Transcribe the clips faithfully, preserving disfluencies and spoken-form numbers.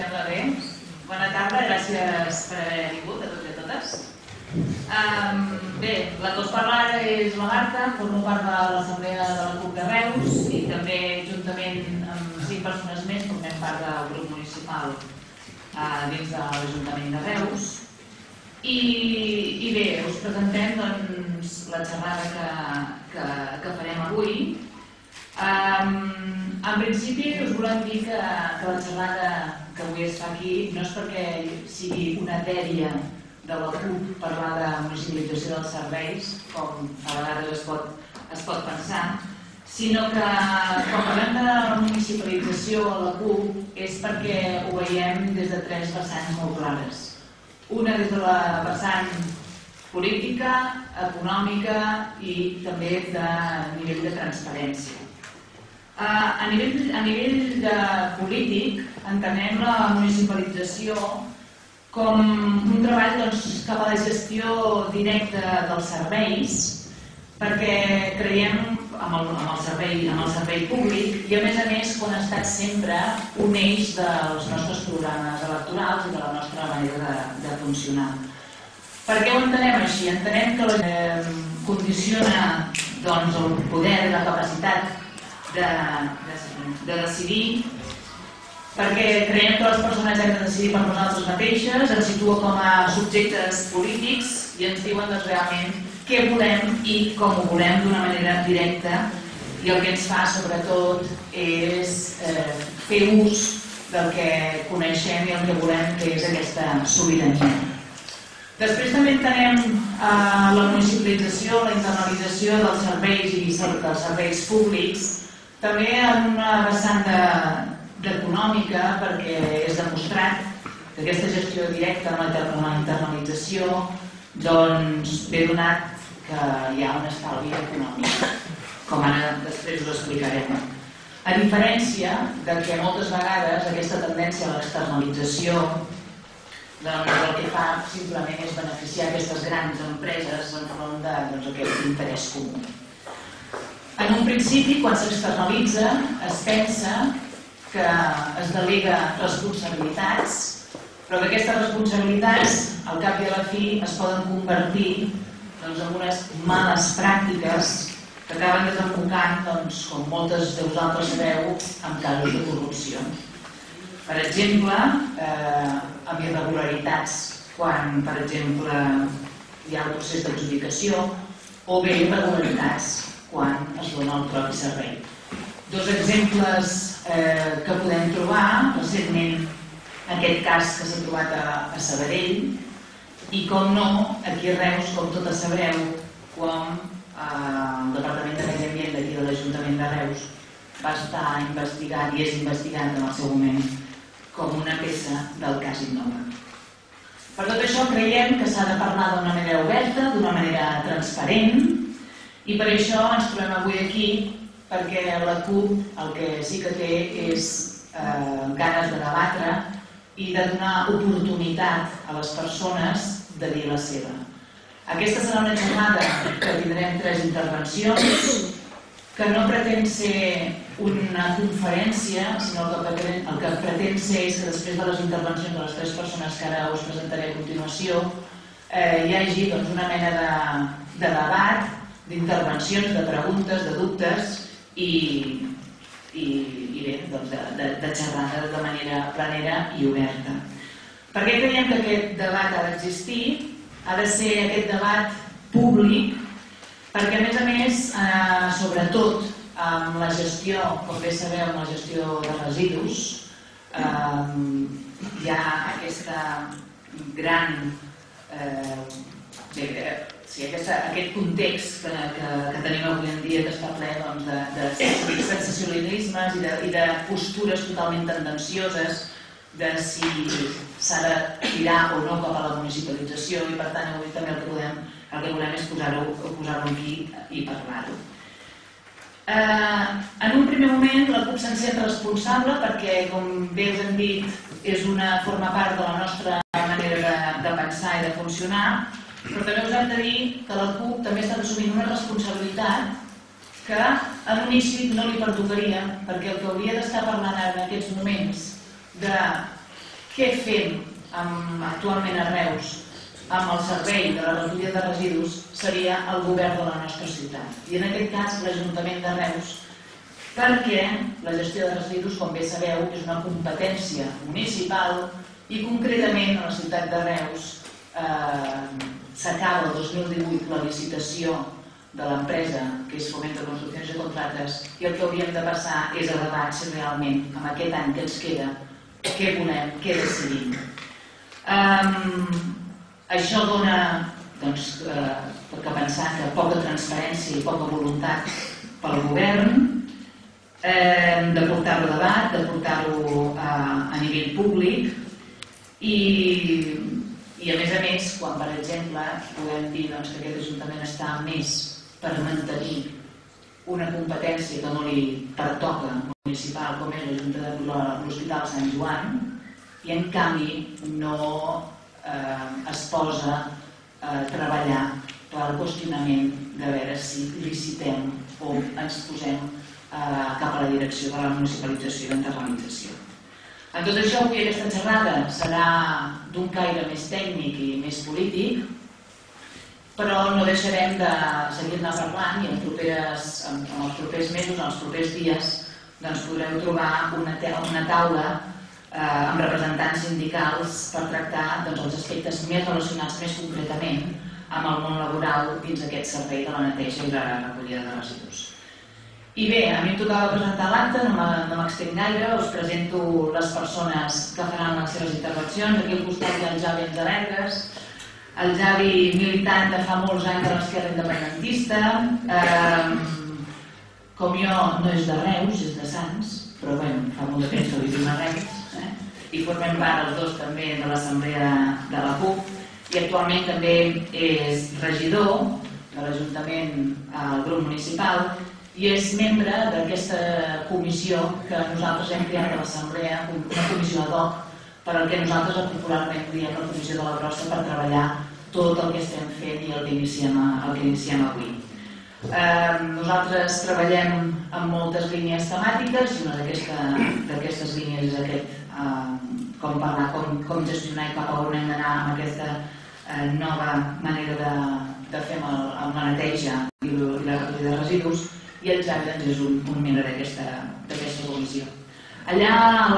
sembla bé? Bona tarda, gràcies per haver vingut a tots i a totes. Bé, la que us parla ara és la Marta, formo part de l'Assemblea de la CUP de Reus i també juntament amb cinc persones més formem part del grup municipal dins de l'Ajuntament de Reus. I bé, us presentem la xerrada que farem avui. En principi us volem dir que la xerrada que avui es fa aquí no és perquè sigui una dèria de la CUP parlar de municipalització dels serveis, com a vegades es pot pensar, sinó que quan parlem de municipalització a la CUP és perquè ho veiem des de tres vessants molt clares. Una des de la vessant política, econòmica i també de nivell de transparència. A nivell polític entenem la municipalització com un treball cap a la gestió directa dels serveis perquè creiem en el servei públic i a més a més quan ha estat sempre un eix dels nostres programes electorals i de la nostra manera de funcionar. Per què ho entenem així? Entenem que condiciona el poder i la capacitat de decidir perquè creiem que les persones hem de decidir per nosaltres mateixes, ens situa com a subjectes polítics i ens diuen realment què volem i com ho volem d'una manera directa i el que ens fa sobretot és fer ús del que coneixem i el que volem que és aquesta sobirania. Després també entenem la municipalització, la internalització dels serveis i dels serveis públics també en una vessant d'econòmica perquè és demostrat que aquesta gestió directa amb la internalització ve donat que hi ha un estalvi econòmic, com ara després us explicarem. A diferència que moltes vegades aquesta tendència a l'externalització el que fa simplement és beneficiar aquestes grans empreses enfront d'aquest interès comú. En un principi, quan s'externalitza, es pensa que es delega responsabilitats, però que aquestes responsabilitats, al cap i a la fi, es poden convertir en unes males pràctiques que acaben desembocant, com moltes de vosaltres sabeu, en casos de corrupció. Per exemple, amb irregularitats quan, per exemple, hi ha un procés d'adjudicació o bé irregularitats quan es dona el propi servei. Dos exemples que podem trobar, recentment aquest cas que s'ha trobat a Sabadell i com no, aquí a Reus, com totes sabreu, quan el Departament de Medi Ambient d'aquí de l'Ajuntament de Reus va estar investigat i és investigat en el seu moment com una peça del cas Innova. Per tot això creiem que s'ha de parlar d'una manera oberta, d'una manera transparent i per això ens trobem avui aquí perquè la CUP el que sí que té és ganes de debatre i de donar oportunitat a les persones de dir la seva. Aquesta serà una jornada que tindrem tres intervencions que no pretén ser una conferència, sinó que el que pretén ser és que després de les intervencions de les tres persones que ara us presentaré a continuació hi hagi una mena de debat, d'intervencions, de preguntes, de dubtes i bé, de xerrada de manera planera i oberta. Per què creiem que aquest debat ha d'existir? Ha de ser aquest debat públic perquè, a més a més, sobretot amb la gestió, com bé sabeu, amb la gestió de residus, hi ha aquesta gran... aquest context que tenim avui en dia que està ple de sensacionalismes i de postures totalment tendencioses de si s'ha de tirar o no cap a la municipalització i per tant avui també el que volem és posar-ho aquí i parlar-ho. En un primer moment la CUP se'n sent responsable perquè, com bé us hem dit, forma part de la nostra manera de pensar i de funcionar, però també us hem de dir que la CUP també està assumint una responsabilitat que a l'inici no li pertocaria perquè el que hauria d'estar parlant ara en aquests moments de què fem actualment a Reus amb el servei de la recollida de residus seria el govern de la nostra ciutat. I en aquest cas l'Ajuntament de Reus, perquè la gestió de residus, com bé sabeu, és una competència municipal i concretament a la ciutat de Reus s'acaba el dos mil divuit la licitació de l'empresa que és Fomento Construcciones y Contratas i el que hauríem de passar és a debat si realment amb aquest any que ens queda què volem, què decidim. Això dona per pensar que poca transparència i poca voluntat pel govern de portar-ho a debat, de portar-ho a nivell públic i a més a més, quan per exemple podem dir que aquest Ajuntament està més per mantenir una competència que no li pertoca municipal com és l'Hospital Sant Joan i en canvi no es posa a treballar pel qüestionament de veure si licitem o ens posem cap a la direcció de la municipalització i l'internalització. En tot això, avui aquesta xerrada serà d'un caire més tècnic i més polític, però no deixarem de seguir-ne parlant i en els propers mesos, en els propers dies, podreu trobar una taula amb representants sindicals per tractar els aspectes més relacionats més concretament amb el món laboral dins aquest servei de la neteja i la recollida de residus. I bé, a mi em tocava presentar l'acte, no m'extenc gaire, us presento les persones que faran les seves intervencions. Aquí al costat hi ha el Javi Enzalergues, el Javi militant de fa molts anys de l'esquerra independentista, com jo no és de Reus, és de Sants, però bé, fa molt de temps que vivim a Reus, i formem part els dos també de l'assemblea de la C U P i actualment també és regidor de l'Ajuntament al grup municipal i és membre d'aquesta comissió que nosaltres hem creat a l'assemblea, una comissió ad hoc per al que nosaltres popularment diem la comissió de la brossa per treballar tot el que estem fent i el que iniciem avui. Nosaltres treballem en moltes línies temàtiques i una d'aquestes línies és aquest com parlar, com gestionar i cap a on hem d'anar amb aquesta nova manera de fer amb la neteja i la recollida de residus i el Javi és un membre d'aquesta comissió. Allà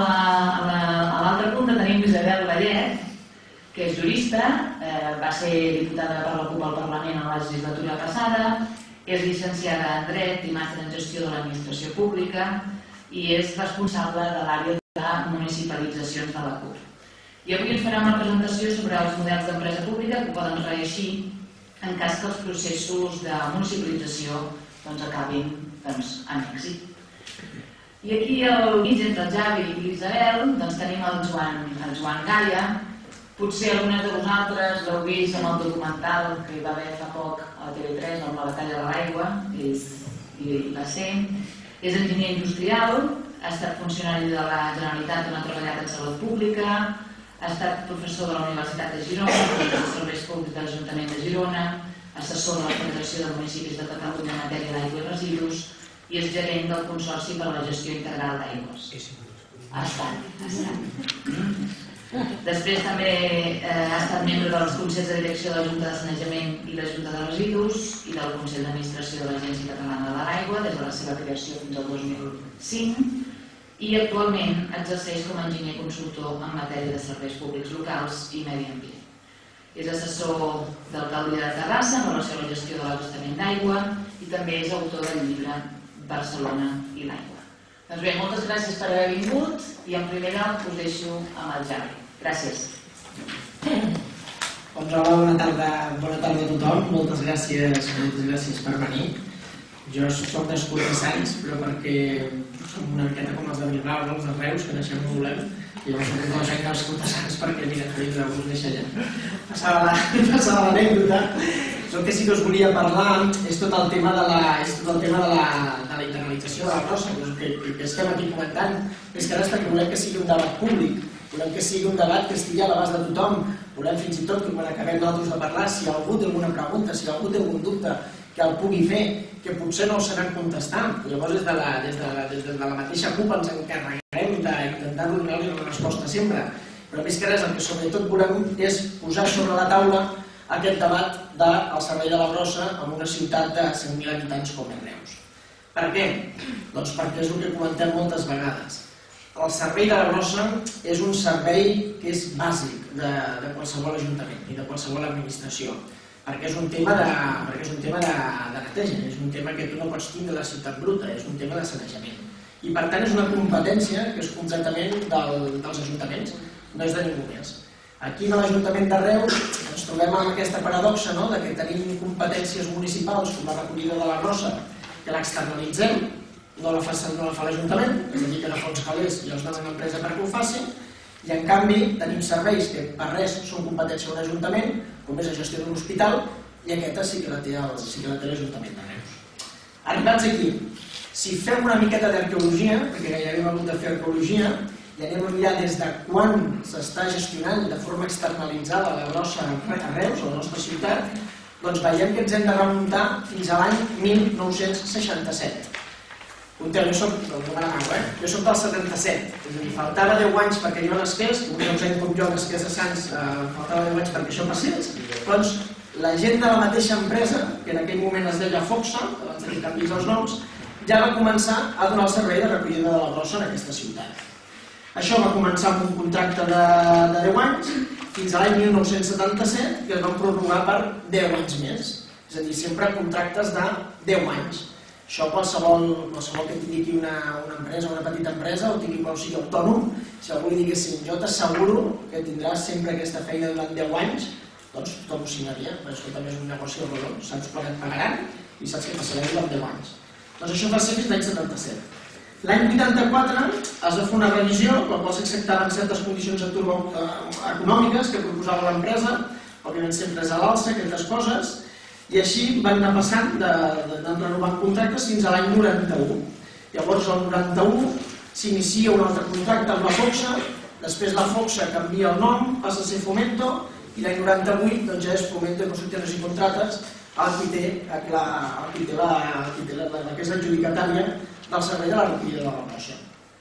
a l'altra punta tenim Isabel Vallet, que és jurista, va ser diputada per la C U P al Parlament en la legislatura passada, és llicenciada en Dret i màster en Gestió de l'Administració Pública i és responsable de l'àrea de municipalitzacions de la C U P. I avui ens farà una presentació sobre els models d'empresa pública que poden reeixir en cas que els processos de municipalització acabin en èxit. I aquí al mig entre el Javi i l'Isabel tenim el Joan Gaia. Potser algunes de vosaltres l'heu vist en el documental que hi va haver fa poc a la T V tres, amb la batalla de l'aigua, i va ser. És enginyer industrial, ha estat funcionari de la Generalitat on ha treballat en salut pública, ha estat professor de la Universitat de Girona, professor de serveis públics de l'Ajuntament de Girona, assessor de la Federació de Municipis de Catalunya en matèria d'aigua i residus i és gerent del Consorci per a la Gestió Integral d'Aigües. Ha estat, ha estat. Després també ha estat membre dels Consells de Direcció de la Junta de Sanejament i la Junta de Residus i del Consell d'Administració de l'Agència Catalana de l'Aigua des de la seva creació fins al dos mil cinc i actualment exerceix com a enginyer consultor en matèria de serveis públics locals i medi ambient. És assessor d'alcaldia de Terrassa en relació a la gestió de l'abastament d'aigua i també és autor del llibre Barcelona i l'aigua. Doncs bé, moltes gràcies per haver vingut i en primer lloc us deixo amb el Javi. Gràcies. Doncs hola, bona tarda, bona tarda a tothom. Moltes gràcies, moltes gràcies per venir. Jo soc nascut a Sants, però perquè som una miqueta com els de Bilbao, els de Reus, que naixem no volem. I llavors soc una gent nascut a Sants perquè, mira, Felip, us deixa allà. Passava l'anècdota. El que sí que us volia parlar és tot el tema de la internalització de la brossa, que estem aquí comentant. Més que res perquè volem que sigui un debat públic, volem que sigui un debat que estigui a l'abast de tothom, volem fins i tot que quan acabem nosaltres de parlar, si algú té alguna pregunta, si algú té algun dubte, que el pugui fer, que potser no el sabem contestar. Llavors des de la mateixa C U P ens encarregarem d'intentar donar-li una resposta sempre. Però més que res el que sobretot volem és posar sobre la taula aquest debat del servei de la brossa en una ciutat de cent mil habitants com és Reus. Per què? Doncs perquè és el que comentem moltes vegades. El servei de la brossa és un servei que és bàsic de, de qualsevol ajuntament i de qualsevol administració, perquè és un tema de, perquè és un tema de, de neteja, és un tema que tu no pots tindre la ciutat bruta, és un tema de sanejament. I per tant és una competència que és completament del, dels ajuntaments, no és de ningú més. Aquí a l'Ajuntament de Reus ens trobem amb aquesta paradoxa, no?, de que tenim competències municipals com la recollida de la brossa, que l'externalitzem, no la fa, no la fa l'Ajuntament, és a dir, que agafar uns calés i els donen a l'empresa perquè ho faci, i en canvi tenim serveis que per res són competència d'un ajuntament, com és la gestió d'un hospital, i aquesta sí que la té l'Ajuntament de Reus. Arribats aquí, si fem una miqueta d'arqueologia, perquè gairebé hem hagut de fer arqueologia, i anem a mirar des de quan s'està gestionant de forma externalitzada la brossa a Reus, a la nostra ciutat, doncs veiem que ens hem de remuntar fins a l'any mil nou-cents seixanta-set. Compteu, jo soc, no m'agrada, eh? Jo soc del setanta-set, és a dir, faltava deu anys perquè jo nasqués, un any com jo nasqués a Sants, faltava deu anys perquè això passés, doncs la gent de la mateixa empresa, que en aquell moment es deia Foxa, abans que canvis els noms, ja va començar a donar el servei de recollida de la brossa en aquesta ciutat. Això va començar amb un contracte de deu anys, fins a l'any mil nou-cents setanta-set, que es van prorrogar per deu anys més, és a dir, sempre contractes de deu anys. Això qualsevol que tingui aquí una empresa, una petita empresa, o tingui qualsevol sigui autònom, si algú li diguessin, jo t'asseguro que tindràs sempre aquesta feina durant deu anys, doncs tothom ho signaria, perquè això també és un negoci rodó, saps quan et pagaran i saps què passarà durant deu anys. Doncs això va ser fins l'any setanta-set. L'any vuitanta-quatre es va fer una revisió, per la qual s'acceptaven certes condicions econòmiques que proposava l'empresa, òbviament sempre és a l'alça, aquestes coses, i així van anar passant d'anar renovant contractes fins a l'any noranta-u. Llavors, el noranta-u s'inicia un altre contracte amb la Foxa, després la Foxa canvia el nom, passa a ser Fomento, i l'any noranta-vuit ja és Fomento de Construcciones i Contrates, el qui té la que és l'adjudicatària del servei de la recollida de la brossa.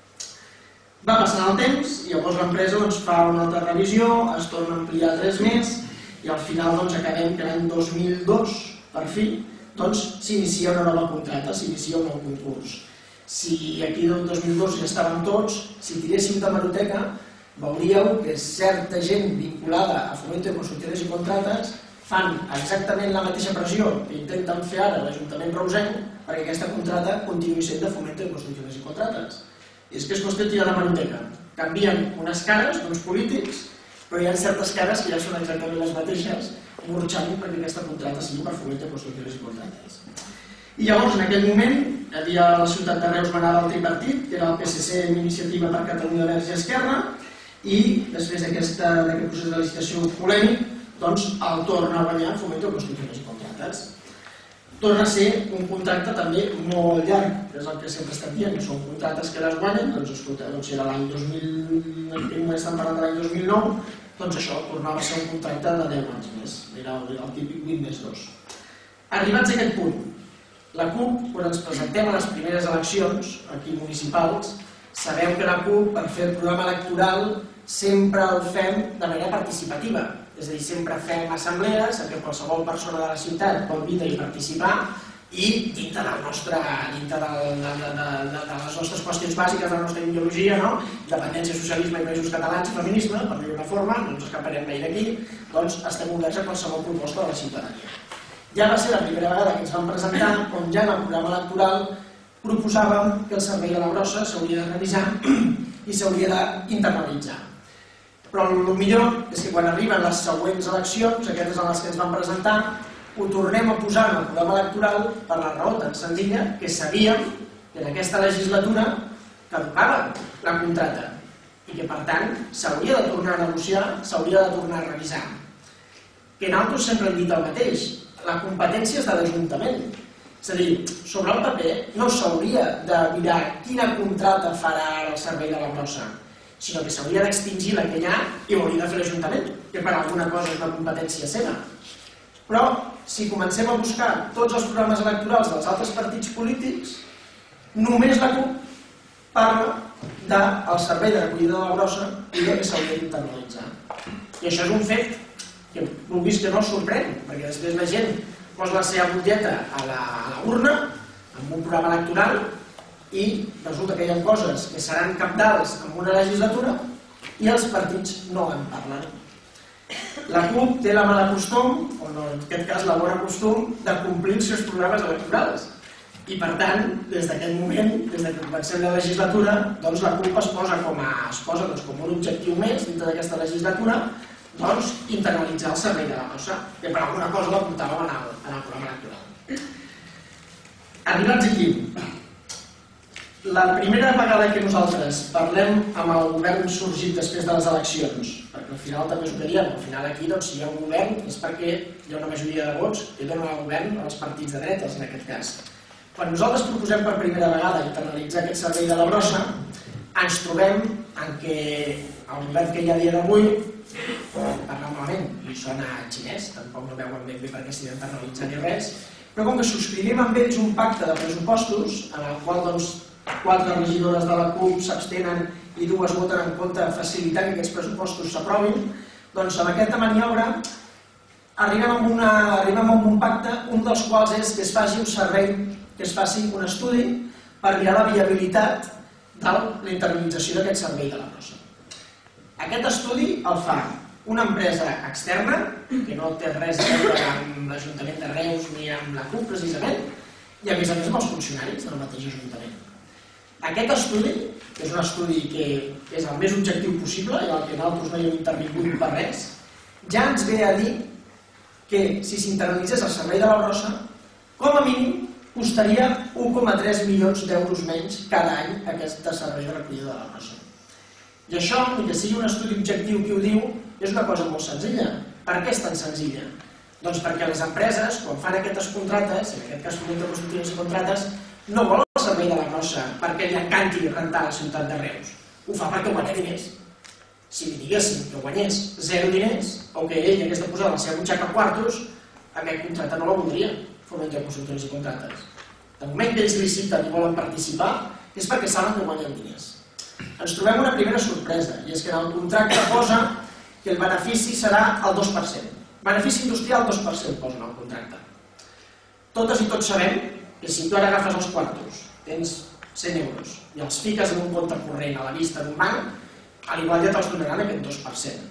Va passant el temps i llavors l'empresa fa una altra revisió, es torna a ampliar tres més i al final acabem que l'any dos mil dos, per fi, s'inicia una nova contracta, s'inicia un nou concurs. Si aquí el dos mil dos ja estaven tots, si tiréssim de hemeroteca, veuríeu que certa gent vinculada a Fomento de Construcciones i Contrates fan exactament la mateixa pressió que intenten fer ara l'Ajuntament reusenc perquè aquesta contracta continuï sent de Fomento de Construcciones i Contrates. I és que és qüestió de tirar l'hemeroteca. Canvien unes cares d'uns polítics, però hi ha certes cares que ja són exactament les mateixes, burxant perquè aquesta contracta sigui per Fomento de Construcciones i Contrates. I llavors, en aquell moment, hi havia la ciutat de Reus manava el tripartit, que era el P S C, Iniciativa per Catalunya Verds i Esquerra, i després d'aquest procés de licitació polèmic, doncs el torna a guanyar Fomento de Construcciones i Contrates. Torna a ser un contracte també molt llarg, que és el que sempre estem dient, són contractes que les guanyen, doncs escolta, si era l'any dos mil, no estem parlant de l'any dos mil nou, doncs això tornava a ser un contracte de deu anys més, era el típic vint més dos. Arribats a aquest punt, la CUP, quan ens presentem a les primeres eleccions, aquí municipals, sabeu que la CUP, per fer el programa electoral, sempre el fem de manera participativa. És a dir, sempre fem assemblees en què qualsevol persona de la ciutat pot vindre i participar i dintre de les nostres qüestions bàsiques de la nostra ideologia, dependència, socialisme i països catalans i feminisme, per dir-ho d'una forma, no ens escaparem mai d'aquí, doncs estem oberts a qualsevol proposta de la ciutadania. Ja va ser la primera vegada que ens vam presentar on ja en el programa electoral proposàvem que el servei de la brossa s'hauria de revisar i s'hauria d'internalitzar. Però el millor és que quan arriben les següents eleccions, aquestes en les que ens vam presentar, ho tornem a posar en el programa electoral per la raó tan senzilla que sabíem que en aquesta legislatura caducava la contracta i que per tant s'hauria de tornar a negociar, s'hauria de tornar a revisar. Que nosaltres sempre hem dit el mateix, la competència és de l'Ajuntament. És a dir, sobre el paper no s'hauria de mirar quina contracta farà ara el servei de la brossa, sinó que s'hauria d'extingir la que hi ha i ho hauria de fer l'Ajuntament, que per alguna cosa és una competència seva. Però, si comencem a buscar tots els programes electorals dels altres partits polítics, només la CUP parla del servei de recollida de la brossa i que s'hauria d'internalitzar. I això és un fet que vulguis que no sorprèn, perquè després la gent posa la seva butlleta a la urna amb un programa electoral i resulta que hi ha coses que seran cabdals en una legislatura i els partits no en parlen. La CUP té la mala costum, o no, en aquest cas la bona costum, de complir els seus programes electorals. I per tant, des d'aquest moment, des que comencem la legislatura, doncs la CUP es posa com a, es posa doncs, com un objectiu més dintre d'aquesta legislatura, doncs internalitzar el servei de la brossa, que per alguna cosa la portàvem en el, en el programa electoral. Arribats aquí, la primera vegada que nosaltres parlem amb el govern sorgit després de les eleccions, perquè al final també us ho dèiem, al final aquí doncs, si hi ha un govern és perquè hi ha una majoria de vots que donen el govern als partits de dretes en aquest cas. Quan nosaltres proposem per primera vegada internalitzar aquest servei de la brossa, ens trobem en què el govern que hi ha a dia d'avui parla malament i sona xinès, tampoc no veuen ben bé per què s'hi d'internalitzar ni res, però com que subscrivim amb ells un pacte de pressupostos en el qual doncs, quatre regidores de la CUP s'abstenen i dues voten en contra facilitant que aquests pressupostos s'aprovin, doncs amb aquesta maniobra arribem amb, una, arribem amb un pacte, un dels quals és que es faci un servei, que es faci un estudi per mirar la viabilitat de la internalització d'aquest servei de la brossa. Aquest estudi el fa una empresa externa, que no té res a veure amb l'Ajuntament de Reus ni amb la CUP precisament, i a més a més amb els funcionaris del mateix Ajuntament. Aquest estudi, que és un estudi que és el més objectiu possible i al que nosaltres no hi hem intervingut per res, ja ens ve a dir que si s'internalitzés el servei de la brossa, com a mínim costaria un coma tres milions d'euros menys cada any aquest servei de recollida de la brossa. I això, ni que sigui un estudi objectiu que ho diu, és una cosa molt senzilla. Per què és tan senzilla? Doncs perquè les empreses, quan fan aquestes contractes, en aquest cas Fomento Construcciones i Contrates, no volen el servei de la brossa perquè li encanti rentar la ciutat de Reus. Ho fa perquè guanya diners. Si li diguéssim que guanyés zero diners, o que ell hagués de posar la seva butxaca a quartos, aquest contracte no la voldria, Fomento Construcciones i Contrates. De moment que ells liciten i volen participar, és perquè saben que guanyen diners. Ens trobem una primera sorpresa, i és que en el contracte posa que el benefici serà el dos per cent. Benefici industrial, dos per cent posen al contracte. Totes i tots sabem que si tu ara agafes els quartos, tens cent euros, i els fiques en un compte corrent a la vista d'un banc, a l'igual ja te'ls donaran aquest dos per cent.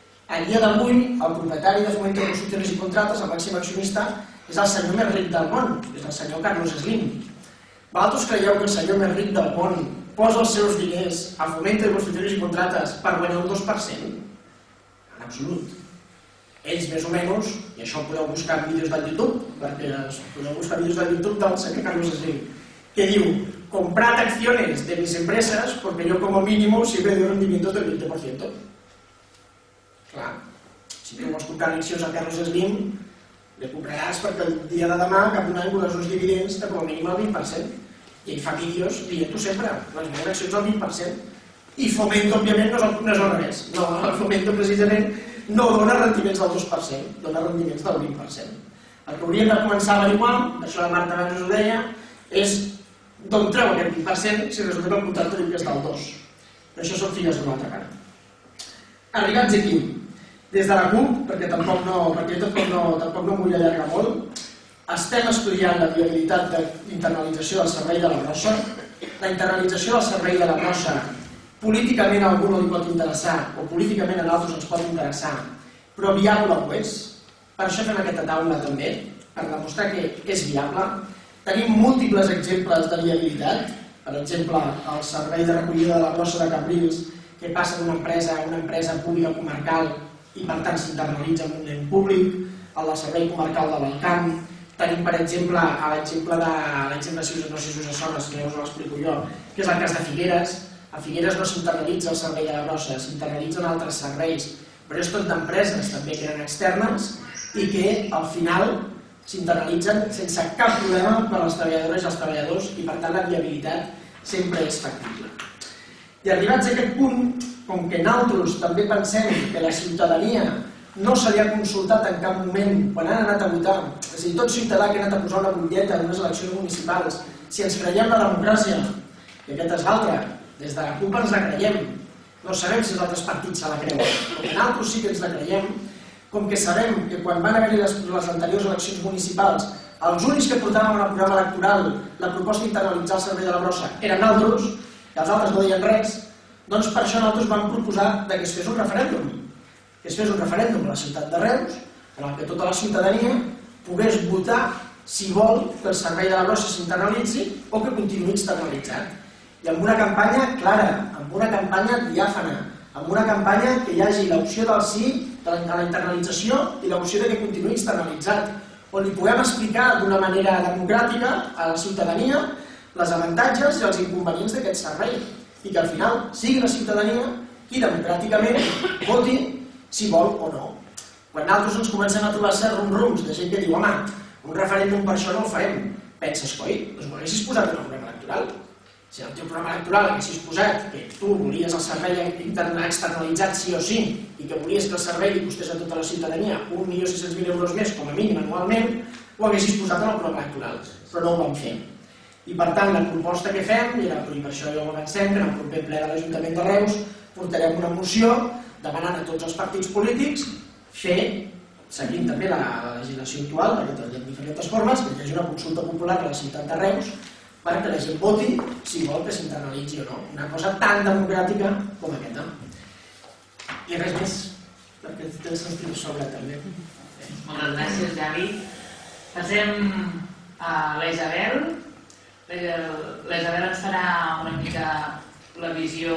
A dia d'avui, el propietari de Fomento Construcciones i Contrates, el màxim accionista, és el senyor més ric del món, és el senyor Carlos Slim. Vosaltres creieu que el senyor més ric del món posa els seus diners a Fomento Construcciones i Contrates per guanyar un dos per cent? En absolut. Ells més o menys, i això ho podeu buscar en vídeos del YouTube, perquè podeu buscar vídeos del YouTube del senyor Carlos Slim, que diu, comprad acciones de mis empresas porque yo como mínimo siempre doy rendimientos del veinte por ciento. Clar, si tu vols comprar accions a Carlos Slim, le compraràs perquè el dia de demà, cap un any, veuràs uns dividends de com a mínim el vint per cent. I ell fa vídeos dient-ho sempre, les meves accions al vint per cent. I Fomento, òbviament, no és al revés. No, el Fomento, precisament, no dona rendiments del dos per cent, dona rendiments del vint per cent. El que hauríem de començar a averiguar, això la Marta abans us ho deia, és d'on treu aquest vint per cent si resulta que el contracte diu que és del dos. Però això són filles d'una altra cara. Arribats aquí, des de la CUP, perquè tampoc no, perquè tampoc no, tampoc no m'ho vull allargar molt, estem estudiant la viabilitat de l'internalització del servei de la brossa. La internalització del servei de la brossa políticament a algú no li pot interessar, o políticament a nosaltres ens pot interessar, però viable ho és. Per això fem aquesta taula també, per demostrar que és viable. Tenim múltiples exemples de viabilitat, per exemple, el servei de recollida de la brossa de Cabrils, que passa d'una empresa a una empresa pública comarcal i per tant s'internalitza en un ent públic, el del servei comarcal de l'Alcamp. Tenim, per exemple, l'exemple de l'exemple de no sé si us sona, si no us l'explico jo, que és el cas de Figueres. A Figueres no s'internalitza el servei de la brossa, s'internalitzen altres serveis, però és tot d'empreses també que eren externes i que al final s'internalitzen sense cap problema per a les treballadores i els treballadors i per tant la viabilitat sempre és factible. I arribats a aquest punt, com que nosaltres també pensem que la ciutadania no se li ha consultat en cap moment quan han anat a votar, és a dir, tot ciutadà que ha anat a posar una butlleta en unes eleccions municipals, si ens creiem la democràcia, i aquest és l'altre, Des de la CUP ens la creiem. No sabem si els altres partits se la creuen. Com que nosaltres sí que ens la creiem, com que sabem que quan van haver-hi les, les anteriors eleccions municipals, els únics que portàvem en el programa electoral la proposta d'internalitzar el servei de la brossa eren nosaltres, i els altres no deien res, doncs per això nosaltres vam proposar que es fes un referèndum. Que es fes un referèndum a la ciutat de Reus, en què tota la ciutadania pogués votar si vol que el servei de la brossa s'internalitzi o que continuï externalitzat. I amb una campanya clara, amb una campanya diàfana, amb una campanya que hi hagi l'opció del sí a la internalització i l'opció que continuï externalitzat, on li puguem explicar d'una manera democràtica a la ciutadania les avantatges i els inconvenients d'aquest servei i que al final sigui la ciutadania qui democràticament voti si vol o no. Quan nosaltres ens comencem a trobar certs rum-rums de gent que diu home, un referèndum per això no el farem, penses, coi, doncs ho haguessis posat en el programa electoral. Si en el teu programa electoral haguessis posat que tu volies el servei externalitzat sí o sí i que volies que el servei li costés a tota la ciutadania un milió sis-cents mil euros més com a mínim anualment, ho haguessis posat en el programa electoral, però no ho vam fer. I per tant la proposta que fem, i per això ja ho avancem, que en el proper ple de l'Ajuntament de Reus portarem una moció demanant a tots els partits polítics fer, seguint també la legislació actual, perquè hi ha diferents formes, que hi hagi una consulta popular a la ciutat de Reus perquè la gent voti si vol que s'internalitzi o no. Una cosa tan democràtica com aquesta. I res més, perquè tens sentit sobre també. Moltes gràcies, Javi. Passem a la Isabel. La Isabel ens farà una mica la visió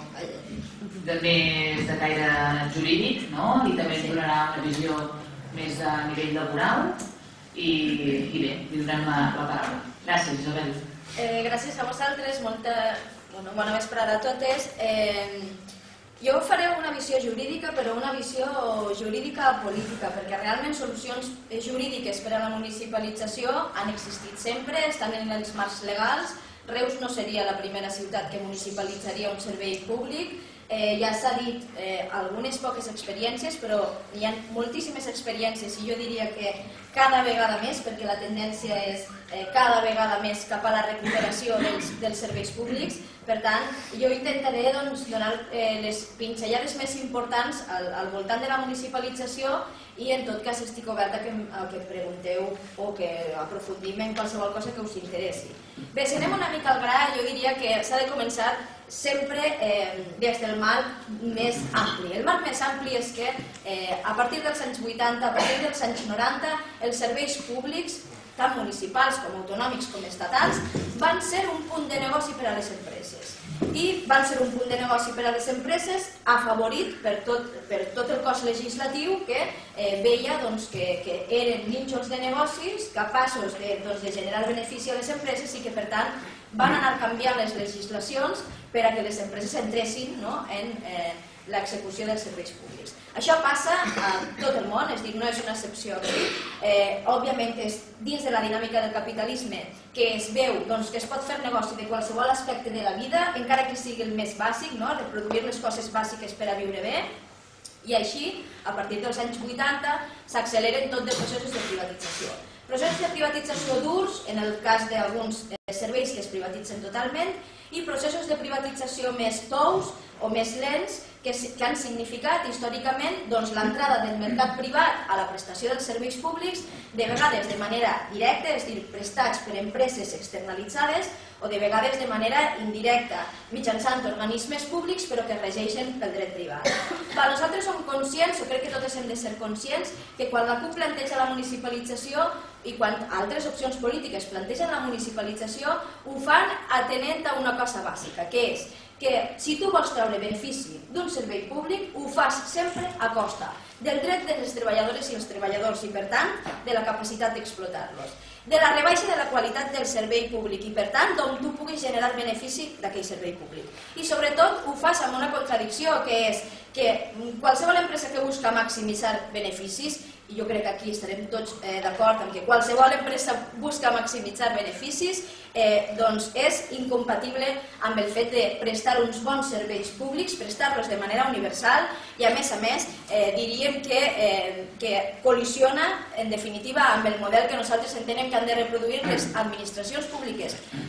de més de caire jurídic, no? I també ens donarà una visió més a nivell laboral. I, i bé, li donem la, la paraula. Gràcies, Isabel. Eh, gràcies a vosaltres, molta bueno, bona vesprada a totes. Eh, jo faré una visió jurídica, però una visió jurídica política, perquè realment solucions jurídiques per a la municipalització han existit sempre, estan en els marcs legals. Reus no seria la primera ciutat que municipalitzaria un servei públic. Eh, ja s'ha dit eh, algunes poques experiències, però hi ha moltíssimes experiències i jo diria que cada vegada més, perquè la tendència és eh, cada vegada més cap a la recuperació dels, dels serveis públics. Per tant, jo intentaré doncs, donar eh, les pinzellades més importants al, al voltant de la municipalització i en tot cas estic oberta a que, a que pregunteu o que aprofundim en qualsevol cosa que us interessi. Bé, si anem una mica al gra, jo diria que s'ha de començar sempre eh, des del marc més ampli. El marc més ampli és que eh, a partir dels anys vuitanta, a partir dels anys noranta, els serveis públics, tant municipals com autonòmics com estatals, van ser un punt de negoci per a les empreses. I van ser un punt de negoci per a les empreses afavorit per tot, per tot el cos legislatiu que eh, veia doncs, que, que eren nínxols de negocis capaços de, doncs, de generar benefici a les empreses i que per tant van anar canviant les legislacions per a que les empreses entressin no, en eh, l'execució dels serveis públics. Això passa a tot el món, és dir, no és una excepció aquí. Eh, òbviament, és dins de la dinàmica del capitalisme que es veu doncs, que es pot fer negoci de qualsevol aspecte de la vida, encara que sigui el més bàsic, no? Reproduir les coses bàsiques per a viure bé, i així, a partir dels anys vuitanta, s'acceleren tot de processos de privatització. Processos de privatització durs, en el cas d'alguns serveis que es privatitzen totalment, i processos de privatització més tous o més lents que, que han significat històricament doncs, l'entrada del mercat privat a la prestació dels serveis públics, de vegades de manera directa, és a dir, prestats per empreses externalitzades, o de vegades de manera indirecta, mitjançant organismes públics però que regeixen pel dret privat. Va, nosaltres som conscients, o crec que totes hem de ser conscients, que quan la CUP planteja la municipalització i quan altres opcions polítiques plantegen la municipalització, ho fan atenent a una cosa bàsica, que és que si tu vols treure benefici d'un servei públic, ho fas sempre a costa del dret de les treballadores i els treballadors i, per tant, de la capacitat d'explotar-los, de la rebaixa de la qualitat del servei públic i, per tant, d'on tu puguis generar benefici d'aquell servei públic. I, sobretot, ho fas amb una contradicció, que és que qualsevol empresa que busca maximitzar beneficis, i jo crec que aquí estarem tots eh, d'acord en que qualsevol empresa busca maximitzar beneficis, eh, doncs és incompatible amb el fet de prestar uns bons serveis públics, prestar-los de manera universal i, a més a més, eh, diríem que, eh, que col·lisiona, en definitiva, amb el model que nosaltres entenem que han de reproduir les administracions públiques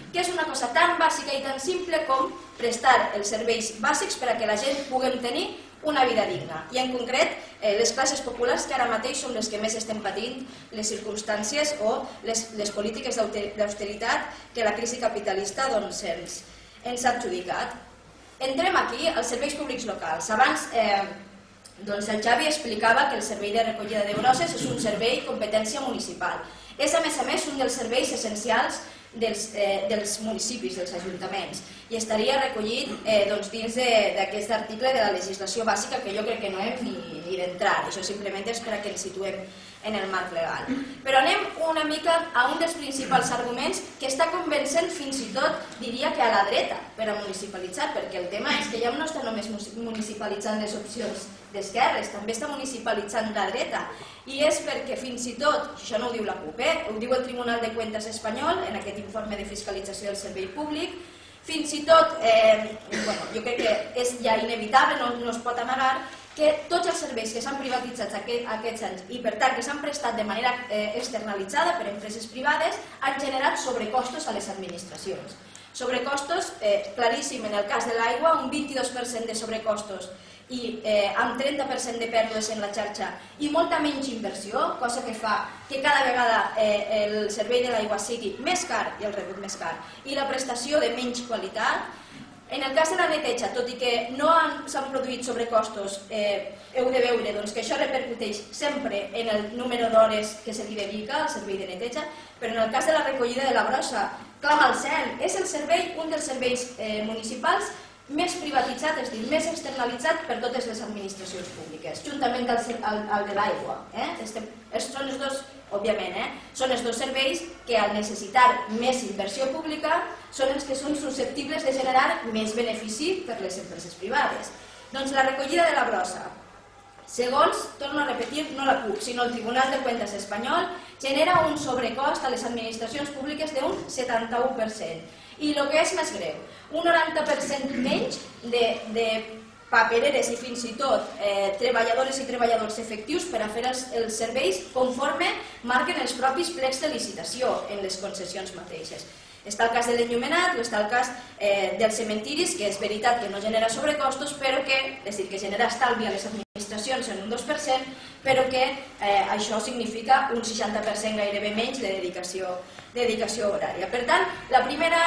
que és una cosa tan bàsica i tan simple com prestar els serveis bàsics per a que la gent puguem tenir una vida digna. I en concret, les classes populars que ara mateix són les que més estem patint les circumstàncies o les polítiques d'austeritat que la crisi capitalista ens ha adjudicat. Entrem aquí als serveis públics locals. Abans el Xavi explicava que el servei de recollida de brosses és un servei competència municipal. És, a més a més, un dels serveis essencials dels municipis, dels ajuntaments, i estaria recollit dins d'aquest article de la legislació bàsica que jo crec que no hem ni d'entrar, això simplement és per a que ens situem en el marc legal. Però anem una mica a un dels principals arguments que està convencent fins i tot, diria que a la dreta, per a municipalitzar, perquè el tema és que ja no està només municipalitzant les opcions d'esquerres, també està municipalitzant la dreta, i és perquè fins i tot, això no ho diu la CUP, ho diu el Tribunal de Cuentas espanyol en aquest informe de fiscalització del servei públic, fins i tot, jo crec que és ja inevitable, no es pot amagar, que tots els serveis que s'han privatitzat aquests anys i per tant que s'han prestat de manera externalitzada per empreses privades han generat sobrecostos a les administracions. Sobrecostos, claríssim, en el cas de l'aigua, un vint-i-dos per cent de sobrecostos i amb trenta per cent de pèrdues en la xarxa i molta menys inversió, cosa que fa que cada vegada el servei de l'aigua sigui més car i el rebut més car i la prestació de menys qualitat. En el cas de la neteja, tot i que no s'han produït sobrecostos, heu de veure que això repercuteix sempre en el número d'hores que se li dedica al servei de neteja, però en el cas de la recollida de la brossa, clama al cel, és el servei, un dels serveis municipals més privatitzat, és a dir, més externalitzat per totes les administracions públiques, juntament al de l'aigua. Són els dos, òbviament, són els dos serveis que al necessitar més inversió pública són els que són susceptibles de generar més benefici per les empreses privades. Doncs la recollida de la brossa, segons, torno a repetir, no la CUP, sinó el Tribunal de Cuentas espanyol, genera un sobrecost a les administracions públiques d'un setanta-u per cent. I el que és més greu, un noranta per cent menys de papereres i fins i tot treballadores i treballadors efectius per a fer els serveis conforme marquen els propis plecs de licitació en les concessions mateixes. Està el cas de l'enllumenat o està el cas dels cementiris, que és veritat que no genera sobrecostos, però que, és a dir, que genera estalvi a les administracions en un dos per cent, però que això significa un seixanta per cent gairebé menys de dedicació horària. Per tant, la primera,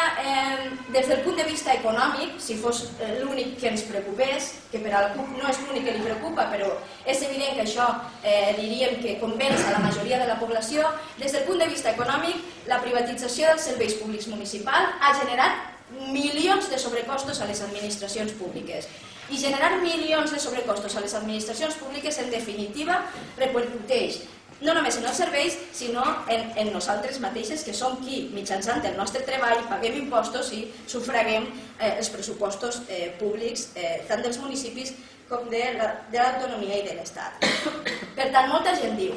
des del punt de vista econòmic, si fos l'únic que ens preocupés, que per a la CUP no és l'únic que li preocupa, però és evident que això diríem que convenç a la majoria de la població, des del punt de vista econòmic, la privatització dels serveis públics municipals ha generat milions de sobrecostos a les administracions públiques. I generar milions de sobrecostos a les administracions públiques, en definitiva, repercuteix no només en els serveis, sinó en nosaltres mateixes, que som qui, mitjançant el nostre treball, paguem impostos i sufraguem els pressupostos públics, tant dels municipis com de l'autonomia i de l'Estat. Per tant, molta gent diu,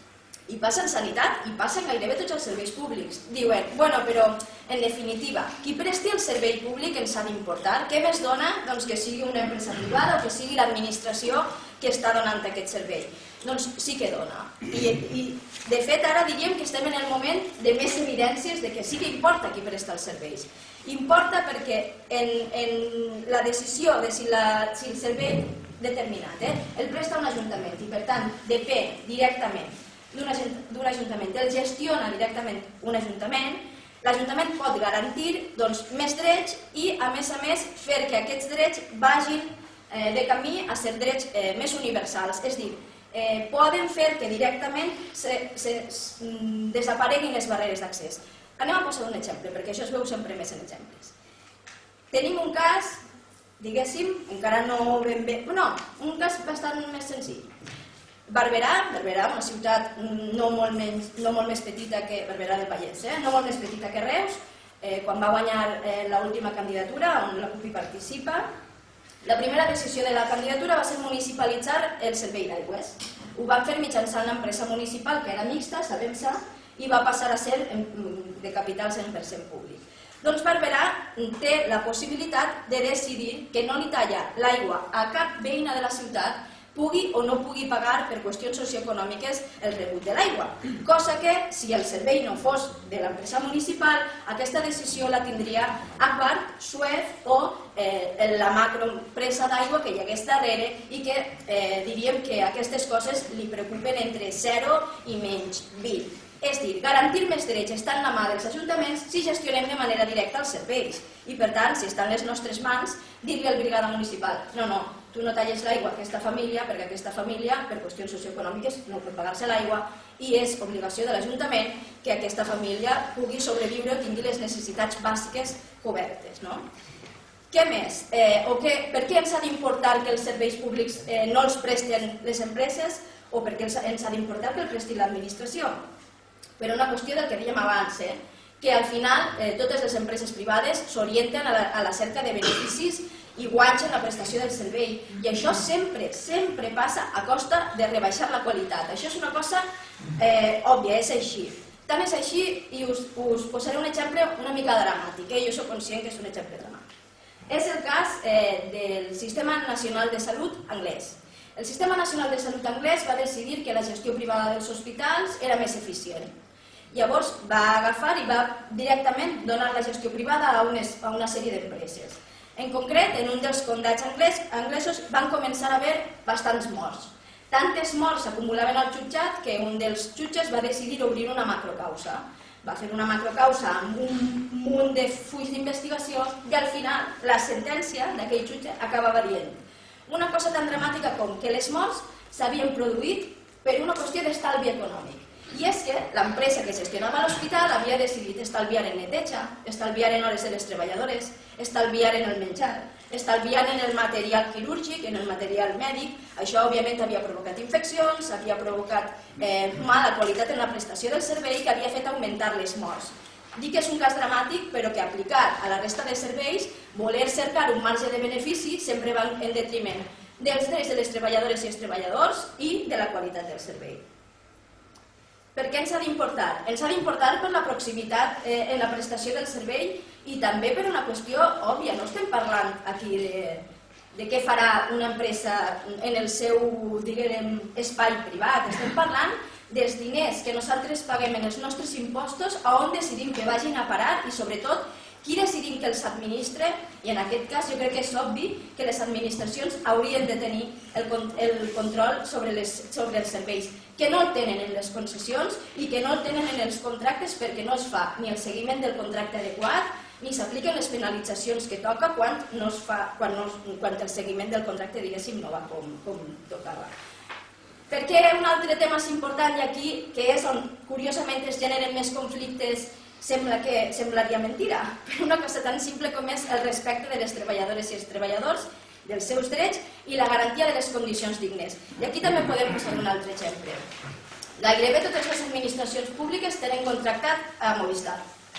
i passa en sanitat, i passa en gairebé tots els serveis públics, diuen, bueno, però, en definitiva, qui presti el servei públic ens ha d'importar? Què més dona que sigui una empresa privada o que sigui l'administració que està donant aquest servei? Doncs sí que dona. I, de fet, ara diríem que estem en el moment de més evidències de que sí que importa qui presta els serveis. Importa perquè en la decisió de si el servei determinat el presta un ajuntament i, per tant, depèn directament d'un ajuntament, el gestiona directament un ajuntament, l'Ajuntament pot garantir més drets i, a més a més, fer que aquests drets vagin de camí a ser drets més universals. És a dir, poden fer que directament desapareguin les barreres d'accés. Anem a posar un exemple, perquè això es veu sempre més en exemples. Tenim un cas, diguéssim, encara no ben bé... No, un cas bastant més senzill. Barberà, Barberà, una ciutat no molt més petita que Barberà del Vallès, no molt més petita que Reus, quan va guanyar l'última candidatura, on la CUP hi participa, la primera decisió de la candidatura va ser municipalitzar el servei d'aigües. Ho van fer mitjançant l'empresa municipal, que era mixta, sabem-se, i va passar a ser de capital cent per cent públic. Doncs Barberà té la possibilitat de decidir que no li talla l'aigua a cap veïna de la ciutat pugui o no pugui pagar per qüestions socioeconòmiques el rebut de l'aigua. Cosa que, si el servei no fos de l'empresa municipal, aquesta decisió la tindria a part Suez o la macroempresa d'aigua que hi hagués darrere i que diríem que aquestes coses li preocupen entre zero i menys vint. És dir, garantir més drets està en la mà dels ajuntaments si gestionem de manera directa els serveis. I per tant, si està en les nostres mans, dir-li al brigada municipal, no, no, tu no talles l'aigua a aquesta família perquè aquesta família, per qüestions socioeconòmiques, no pot pagar-se l'aigua i és obligació de l'Ajuntament que aquesta família pugui sobreviure o tingui les necessitats bàsiques cobertes. Què més? Per què ens ha d'importar que els serveis públics no els presten les empreses o per què ens ha d'importar que el presti l'administració? Per una qüestió del que dèiem abans, que al final totes les empreses privades s'orienten a la cerca de beneficis i guanys en la prestació del servei. I això sempre, sempre passa a costa de rebaixar la qualitat. Això és una cosa òbvia, és així. Tant és així, i us posaré un exemple una mica dramàtic, jo soc conscient que és un exemple dramàtic. És el cas del Sistema Nacional de Salut anglès. El Sistema Nacional de Salut anglès va decidir que la gestió privada dels hospitals era més eficient. Llavors va agafar i va directament donar la gestió privada a una sèrie d'empreses. En concret, en un dels condats anglesos van començar a haver bastants morts. Tantes morts s'acumulaven al jutjat que un dels jutges va decidir obrir una macrocausa. Va fer una macrocausa amb un munt de fulls d'investigació i al final la sentència d'aquell jutge acabava dient una cosa tan dramàtica com que les morts s'havien produït per una qüestió d'estalvi econòmic. I és que l'empresa que gestionava l'hospital havia decidit estalviar en neteja, estalviar en hores de les treballadores, estalviar en el menjar, estalviar en el material quirúrgic, en el material mèdic. Això, òbviament, havia provocat infeccions, havia provocat mala qualitat en la prestació del servei que havia fet augmentar les morts. Dic que és un cas dramàtic, però que aplicat a la resta de serveis, voler cercar un marge de benefici sempre va en detriment dels drets de les treballadores i els treballadors i de la qualitat del servei. Per què ens ha d'importar? Ens ha d'importar per la proximitat en la prestació del servei i també per una qüestió òbvia. No estem parlant aquí de què farà una empresa en el seu, diguem, espai privat. Estem parlant dels diners que nosaltres paguem en els nostres impostos, a on decidim que vagin a parar i, sobretot, qui decidim que els administra, i en aquest cas jo crec que és obvi que les administracions haurien de tenir el control sobre els serveis, que no el tenen en les concessions i que no el tenen en els contractes perquè no es fa ni el seguiment del contracte adequat ni s'apliquen les penalitzacions que toca quan el seguiment del contracte, diguéssim, no va com tocava. Perquè un altre tema important i aquí, que és on curiosament es generen més conflictes, semblaria mentira, però una cosa tan simple com és el respecte de les treballadores i els treballadors, dels seus drets i la garantia de les condicions dignes. I aquí també podem posar un altre exemple. Gairebé totes les administracions públiques tenen contractat a Movistar.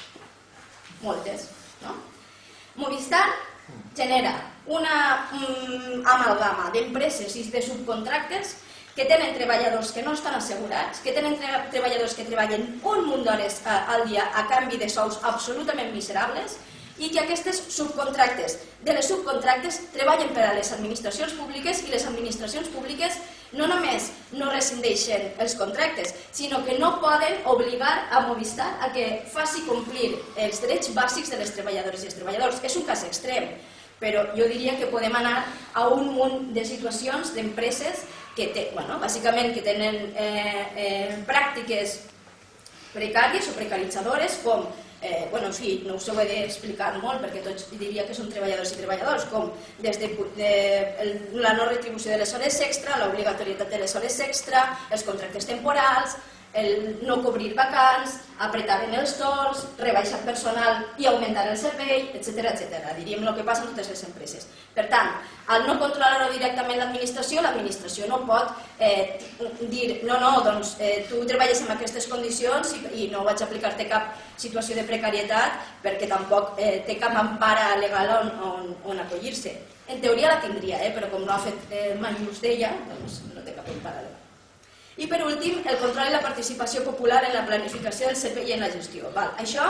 Moltes, no? Movistar genera una amalgama d'empreses i de subcontractes que tenen treballadors que no estan assegurats, que tenen treballadors que treballen un munt d'hores al dia a canvi de sous absolutament miserables i que aquestes subcontractes de les subcontractes treballen per a les administracions públiques i les administracions públiques no només no rescindeixen els contractes, sinó que no poden obligar a Movistar a que faci complir els drets bàsics de les treballadores i els treballadors. És un cas extrem, però jo diria que podem anar a un munt de situacions d'empreses que bàsicament que tenen pràctiques precàries o precaritzadores com, en fi, no us ho he d'explicar molt perquè tots diria que són treballadors i treballadors, com des de la no retribució de les hores extra, l'obligatorietat de les hores extra, els contractes temporals, el no cobrir vacants, apretar en els torns, rebaixar personal i augmentar el servei, etcètera. Diríem el que passa en totes les empreses. Per tant, al no controlar-ho directament l'administració, l'administració no pot dir no, no, doncs tu treballes en aquestes condicions i no vaig aplicar-te cap situació de precarietat perquè tampoc té cap empara legal on acollir-se. En teoria la tindria, però com no ha fet mai ús d'ella, doncs no té cap empara legal. I per últim, el control i la participació popular en la planificació del servei i en la gestió. Això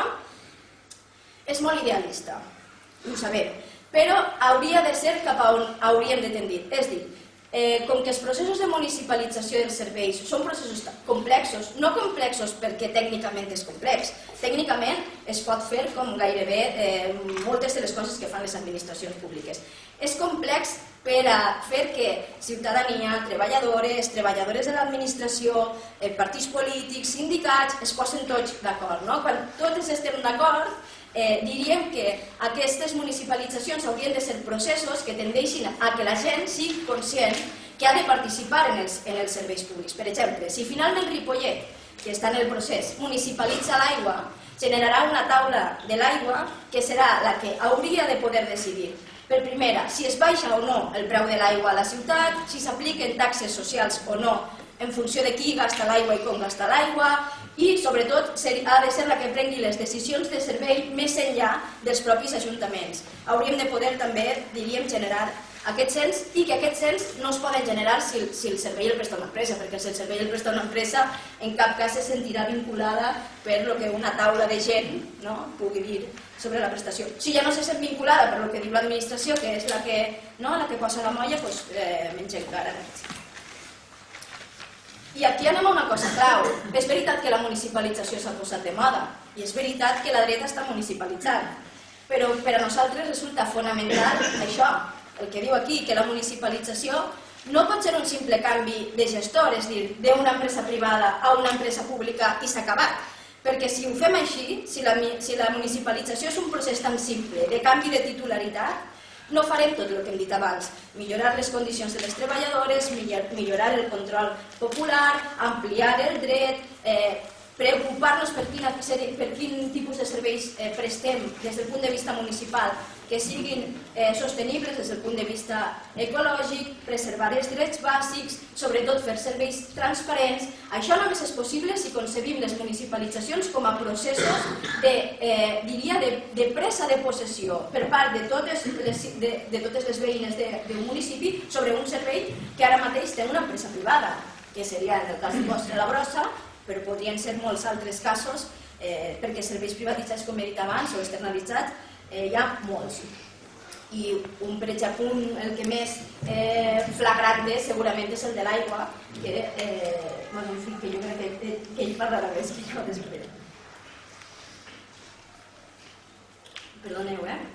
és molt idealista, ho sabem, però hauria de ser cap a on hauríem de tendir. És dir, Com que els processos de municipalització dels serveis són processos complexos, no complexos perquè tècnicament és complex, tècnicament es pot fer com gairebé moltes de les coses que fan les administracions públiques. És complex per a fer que ciutadania, treballadores, treballadores de l'administració, partits polítics, sindicats, es posen tots d'acord. Quan tots estem d'acord, diríem que aquestes municipalitzacions haurien de ser processos que tendeixin a que la gent sigui conscient que ha de participar en els serveis públics. Per exemple, si finalment Ripollet, que està en el procés, municipalitza l'aigua, generarà una taula de l'aigua que serà la que hauria de poder decidir, per primera, si es baixa o no el preu de l'aigua a la ciutat, si s'apliquen taxes socials o no, en funció de qui gasta l'aigua i com gasta l'aigua, i sobretot ha de ser la que prengui les decisions de servei més enllà dels propis ajuntaments. Hauríem de poder també, diríem, generar aquest cens i que aquest cens no es poden generar si el servei el presta una empresa, perquè si el servei el presta una empresa en cap cas se sentirà vinculada per el que una taula de gent pugui dir sobre la prestació. Si ja no se sent vinculada per el que diu l'administració, que és la que posa la molla, doncs menys encara. I aquí anem a una cosa clau. És veritat que la municipalització s'ha posat de moda i és veritat que la dreta està municipalitzant, però per a nosaltres resulta fonamental això, el que diu aquí, que la municipalització no pot ser un simple canvi de gestor, és a dir, d'una empresa privada a una empresa pública i s'ha acabat. Perquè si ho fem així, si la municipalització és un procés tan simple de canvi de titularitat, no farem tot el que hem dit abans, millorar les condicions de les treballadores, millorar el control popular, ampliar el dret, preocupar-nos per quin tipus de serveis prestem des del punt de vista municipal que siguin sostenibles des del punt de vista ecològic, preservar els drets bàsics, sobretot fer serveis transparents. Això només és possible si concebim les municipalitzacions com a processos de, diria, de presa de possessió per part de totes les veïnes d'un municipi sobre un servei que ara mateix té una empresa privada, que seria en el cas de Vostre la Brossa, però podrien ser molts altres casos, perquè serveis privatitzats, com he dit abans, o externalitzats, hi ha molts. I un, per exemple, el que més flagrant és, segurament, és el de l'aigua, que jo crec que ell parlarà més que jo després. Perdoneu, eh?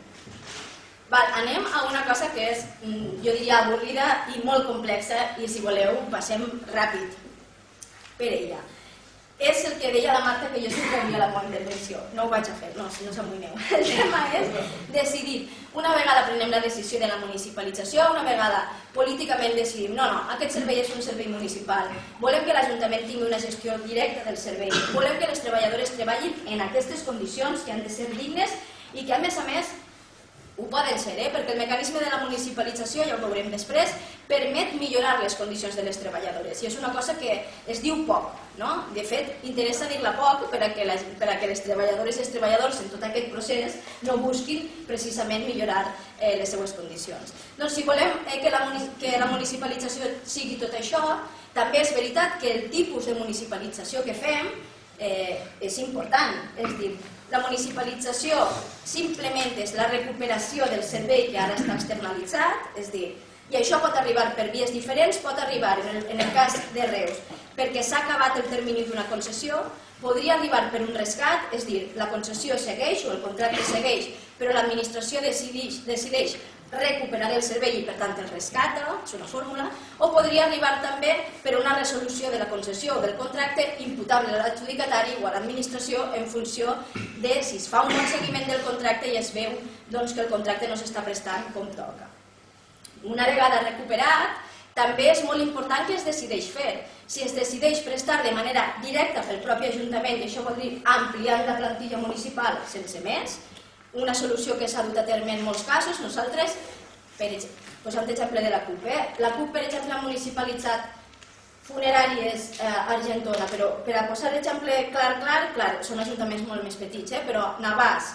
Anem a una cosa que és, jo diria, avorrida i molt complexa, i si voleu, passem ràpid per ella. És el que deia la Marta, que jo sempre havia la meva intervenció. No ho vaig a fer, no, si no s'amoïneu. El tema és decidir. Una vegada prenem la decisió de la municipalització, una vegada políticament decidim, no, no, aquest servei és un servei municipal. Volem que l'Ajuntament tingui una gestió directa del servei. Volem que les treballadores treballin en aquestes condicions que han de ser dignes i que, a més a més, ho poden ser, perquè el mecanisme de la municipalització, ja ho veurem després, permet millorar les condicions de les treballadores. I és una cosa que es diu poc, no? De fet, interessa dir-la poc per a que les treballadores i els treballadors en tot aquest procés no busquin precisament millorar les seues condicions. Doncs si volem que la municipalització sigui tot això, també és veritat que el tipus de municipalització que fem és important. És a dir, la municipalització simplement és la recuperació del servei que ara està externalitzat, és a dir, i això pot arribar per vies diferents, pot arribar, en el cas de Reus, perquè s'ha acabat el termini d'una concessió, podria arribar per un rescat, és a dir, la concessió segueix o el contracte segueix, però l'administració decideix recuperar el servei i per tant el rescata, és una fórmula, o podria arribar també per una resolució de la concessió o del contracte imputable a l'adjudicatari o a l'administració en funció de si es fa un bon seguiment del contracte i es veu que el contracte no s'està prestant com toca. Una vegada recuperat, també és molt important que es decideix fer. Si es decideix prestar de manera directa pel propi Ajuntament, i això vol dir ampliant la plantilla municipal sense més, una solució que s'ha dut a terme en molts casos. Nosaltres, posant l'exemple de la CUP, la CUP, per exemple, ha municipalitzat funeràries a Argentona, però per a posar l'exemple clar, clar, clar, són ajuntaments molt més petits, però Navàs,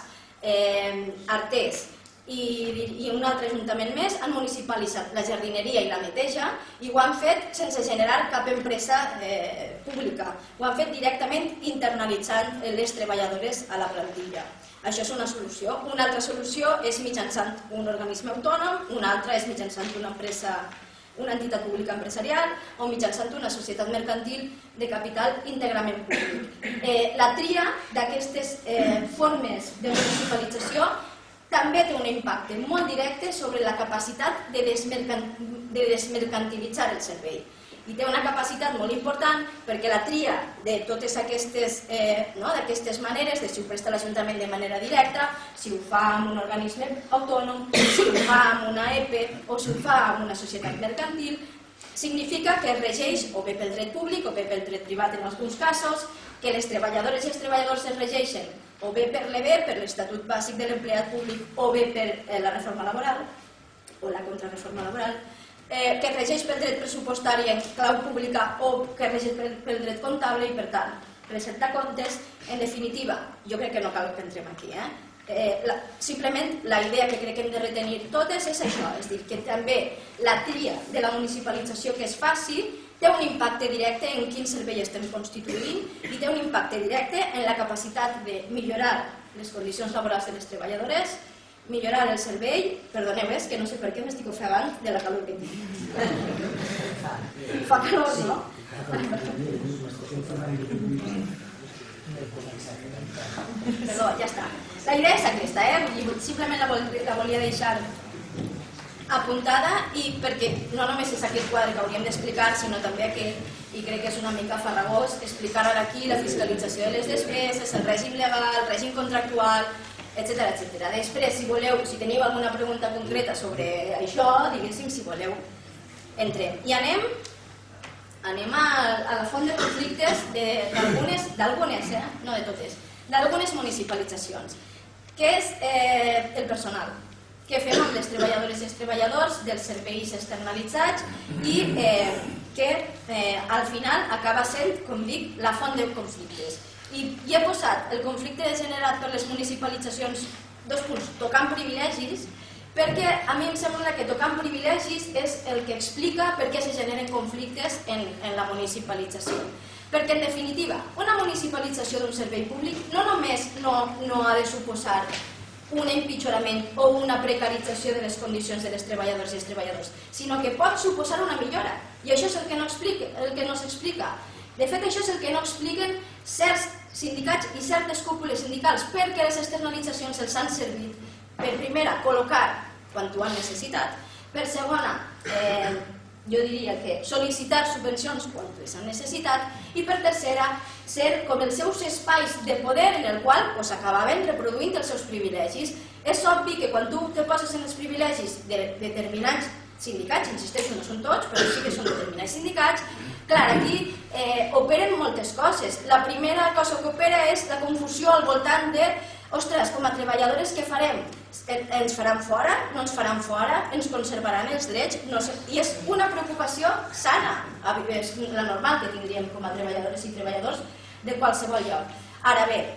Artés i un altre ajuntament més han municipalitzat la jardineria i la neteja i ho han fet sense generar cap empresa pública. Ho han fet directament internalitzant les treballadores a la plantilla. Això és una solució. Una altra solució és mitjançant un organisme autònom, una altra és mitjançant una empresa una entitat pública empresarial o mitjançant una societat mercantil de capital íntegrament públic. La tria d'aquestes formes de municipalització també té un impacte molt directe sobre la capacitat de desmercantilitzar el servei. I té una capacitat molt important perquè la tria de totes aquestes maneres, de si ho presta l'Ajuntament de manera directa, si ho fa amb un organisme autònom, si ho fa amb una E P E o si ho fa amb una societat mercantil, significa que es regeix o bé pel dret públic o bé pel dret privat en alguns casos, que les treballadores i els treballadors es regeixen o bé per l'E B E, per l'Estatut Bàsic de l'Empleat Públic, o bé per la reforma laboral o la contrarreforma laboral, que es regeix pel dret pressupostari en clau pública o que es regeix pel dret comptable i, per tant, presentar comptes. En definitiva, jo crec que no cal que entrem aquí, simplement la idea que crec que hem de retenir totes és això, és dir, que també la tria de la municipalització que es faci té un impacte directe en quin servei estem constituint i té un impacte directe en la capacitat de millorar les condicions laborals de les treballadores, millorar el servei. Perdoneu, és que no sé per què m'estic ofegant de la calor que tinc. Fa calor, no? Perdó, ja està. La idea és aquesta, simplement la volia deixar apuntada i perquè no només és aquest quadre que hauríem d'explicar, sinó també aquest, i crec que és una mica farragós, explicar ara aquí la fiscalització de les despeses, el règim legal, el règim contractual, etcètera, etcètera. Després, si voleu, si teniu alguna pregunta concreta sobre això, diguéssim, si voleu, entrem. I anem anem a la font de conflictes d'algunes, d'algunes, no de totes, d'algunes municipalitzacions, que és el personal. Què fem amb les treballadores i els treballadors dels serveis externalitzats i que al final acaba sent, com dic, la font de conflictes. I he posat el conflicte generat per les municipalitzacions, dos punts, tocant privilegis, perquè a mi em sembla que tocant privilegis és el que explica per què se generen conflictes en la municipalització. Perquè, en definitiva, una municipalització d'un servei públic no només no ha de suposar un empitjorament o una precarització de les condicions de les treballadores i els treballadors, sinó que pot suposar una millora. I això és el que no s'explica. De fet, això és el que no expliquen certs sindicats i certes cúpules sindicals, perquè les externalitzacions els han servit per primera, col·locar quan ho han necessitat, per segona, jo diria que sol·licitar subvencions quan les han necessitat i per tercera, ser com els seus espais de poder en el qual acabaven reproduint els seus privilegis. És obvi que quan tu te poses en els privilegis de determinats sindicats, insisteixo, no són tots, però sí que són determinats sindicats, clar, aquí operen moltes coses. La primera cosa que opera és la confusió al voltant de ostres, com a treballadores què farem? Ens faran fora? No ens faran fora? Ens conservaran els drets? I és una preocupació sana, és la normal que tindríem com a treballadores i treballadors de qualsevol lloc. Ara bé,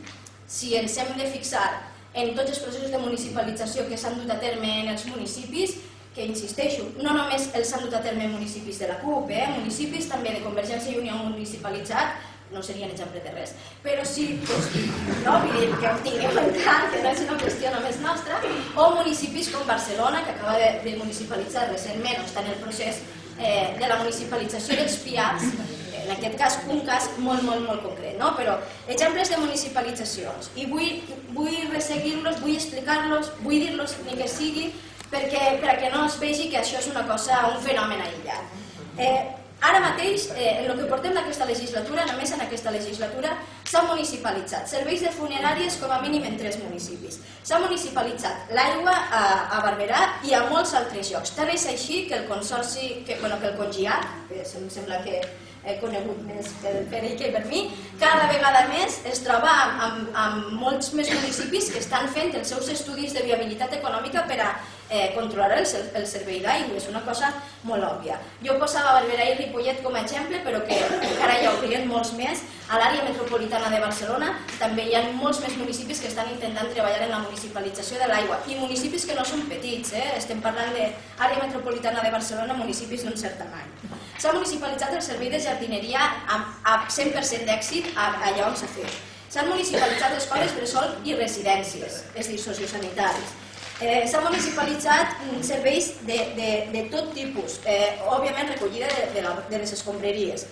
si ens hem de fixar en tots els processos de municipalització que s'han dut a terme en els municipis, que insisteixo, no només els han dut a terme municipis de la CUP, municipis també de Convergència i Unió municipalitzat, no serien exemple de res, però sí, no, vull dir que ho tinguem en tant, que no és una qüestió només nostra, o municipis com Barcelona, que acaba de municipalitzar recentment, o està en el procés de la municipalització dels P I A Ps, en aquest cas un cas molt, molt, molt concret, no? Però exemples de municipalitzacions, i vull resseguir-los, vull explicar-los, vull dir-los ni que sigui, perquè no es vegi que això és una cosa, un fenomen aïllat. Ara mateix, en el que portem d'aquesta legislatura, només en aquesta legislatura, s'ha municipalitzat serveis de funeràries com a mínim en tres municipis. S'ha municipalitzat l'aigua a Barberà i a molts altres llocs. Tant és així que el consorci, que el Congiat, que em sembla que he conegut més per ell que per mi, cada vegada més es troba amb molts més municipis que estan fent els seus estudis de viabilitat econòmica per a controlar el servei d'aigua. És una cosa molt òbvia. Jo posava Barberà i Ripollet com a exemple, però que encara hi haurien molts més. A l'àrea metropolitana de Barcelona també hi ha molts més municipis que estan intentant treballar en la municipalització de l'aigua. I municipis que no són petits, estem parlant d'àrea metropolitana de Barcelona, municipis d'un cert tamany. S'ha municipalitzat el servei de jardineria amb cent per cent d'èxit allà on s'ha fet. S'han municipalitzat escoles, bressol i residències, és a dir, sociosanitaris. S'han municipalitzat serveis de tot tipus, òbviament recollida de les escombraries.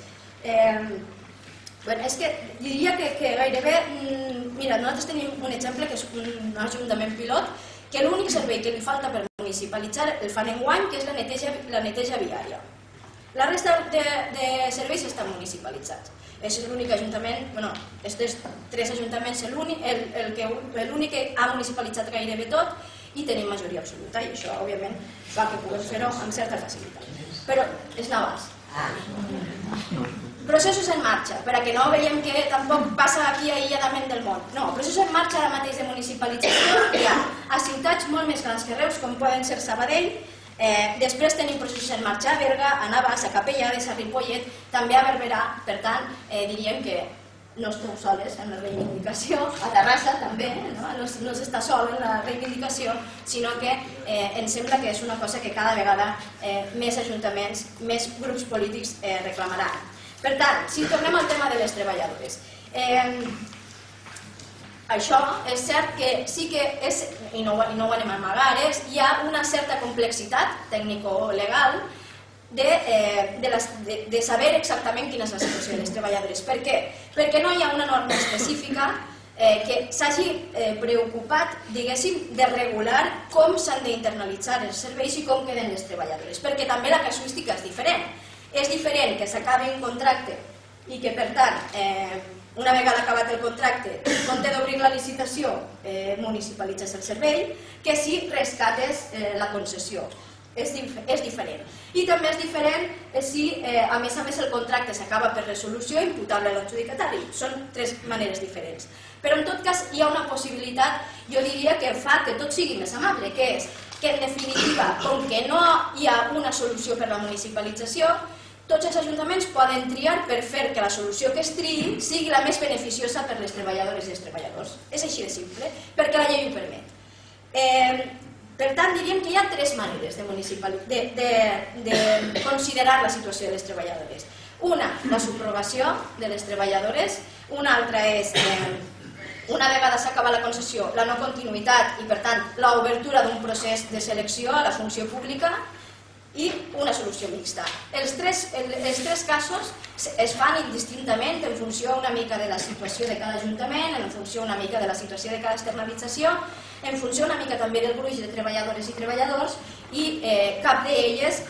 És que diria que gairebé... Mira, nosaltres tenim un exemple que és un ajuntament pilot, que l'únic servei que li falta per municipalitzar el fan enguany, que és la neteja viària. La resta de serveis estan municipalitzats. És l'únic ajuntament, bueno, aquests tres ajuntaments, l'únic que ha municipalitzat gairebé tot i tenim majoria absoluta, i això, òbviament, fa que puguem fer-ho amb certa facilitat. Però és l'abans. Processos en marxa, perquè no veiem que tampoc passa aquí aïlladament del món. No, processos en marxa ara mateix de municipalització hi ha a ciutats molt més grans que Reus, com poden ser Sabadell. Després tenim processos en marxa a Berga, a Navàs, a Capellades, a Ripollet, també a Barberà. Per tant, diríem que no esteu soles en la reivindicació, a Terrassa també, no s'està sol en la reivindicació, sinó que ens sembla que és una cosa que cada vegada més ajuntaments, més grups polítics reclamaran. Per tant, si tornem al tema de les treballadores, això és cert que sí que és, i no ho anem a amagar, hi ha una certa complexitat tècnico-legal de saber exactament quina és la situació de les treballadores. Per què? Perquè no hi ha una norma específica que s'hagi preocupat, diguéssim, de regular com s'han d'internalitzar els serveis i com queden les treballadores, perquè també la casuística és diferent. És diferent que s'acabi un contracte i que, per tant, una vegada acabat el contracte, en compte d'obrir la licitació, municipalitzes el servei, que si rescates la concessió. És diferent. I també és diferent si, a més a més, el contracte s'acaba per resolució imputable a l'adjudicatari. Són tres maneres diferents. Però, en tot cas, hi ha una possibilitat, jo diria, que fa que tot sigui més amable, que és que, en definitiva, com que no hi ha una solució per la municipalització, tots els ajuntaments poden triar per fer que la solució que es triï sigui la més beneficiosa per les treballadores i els treballadors. És així de simple, perquè la llei ho permet. Per tant, diríem que hi ha tres maneres de considerar la situació de les treballadores. Una, la subrogació de les treballadores. Una altra és, una vegada s'acaba la concessió, la no continuïtat i, per tant, l'obertura d'un procés de selecció a la funció pública, i una solució mixta. Els tres casos es fan indistintament en funció una mica de la situació de cada ajuntament, en funció una mica de la situació de cada externalització, en funció una mica també del gruix de treballadores i treballadors, i cap d'elles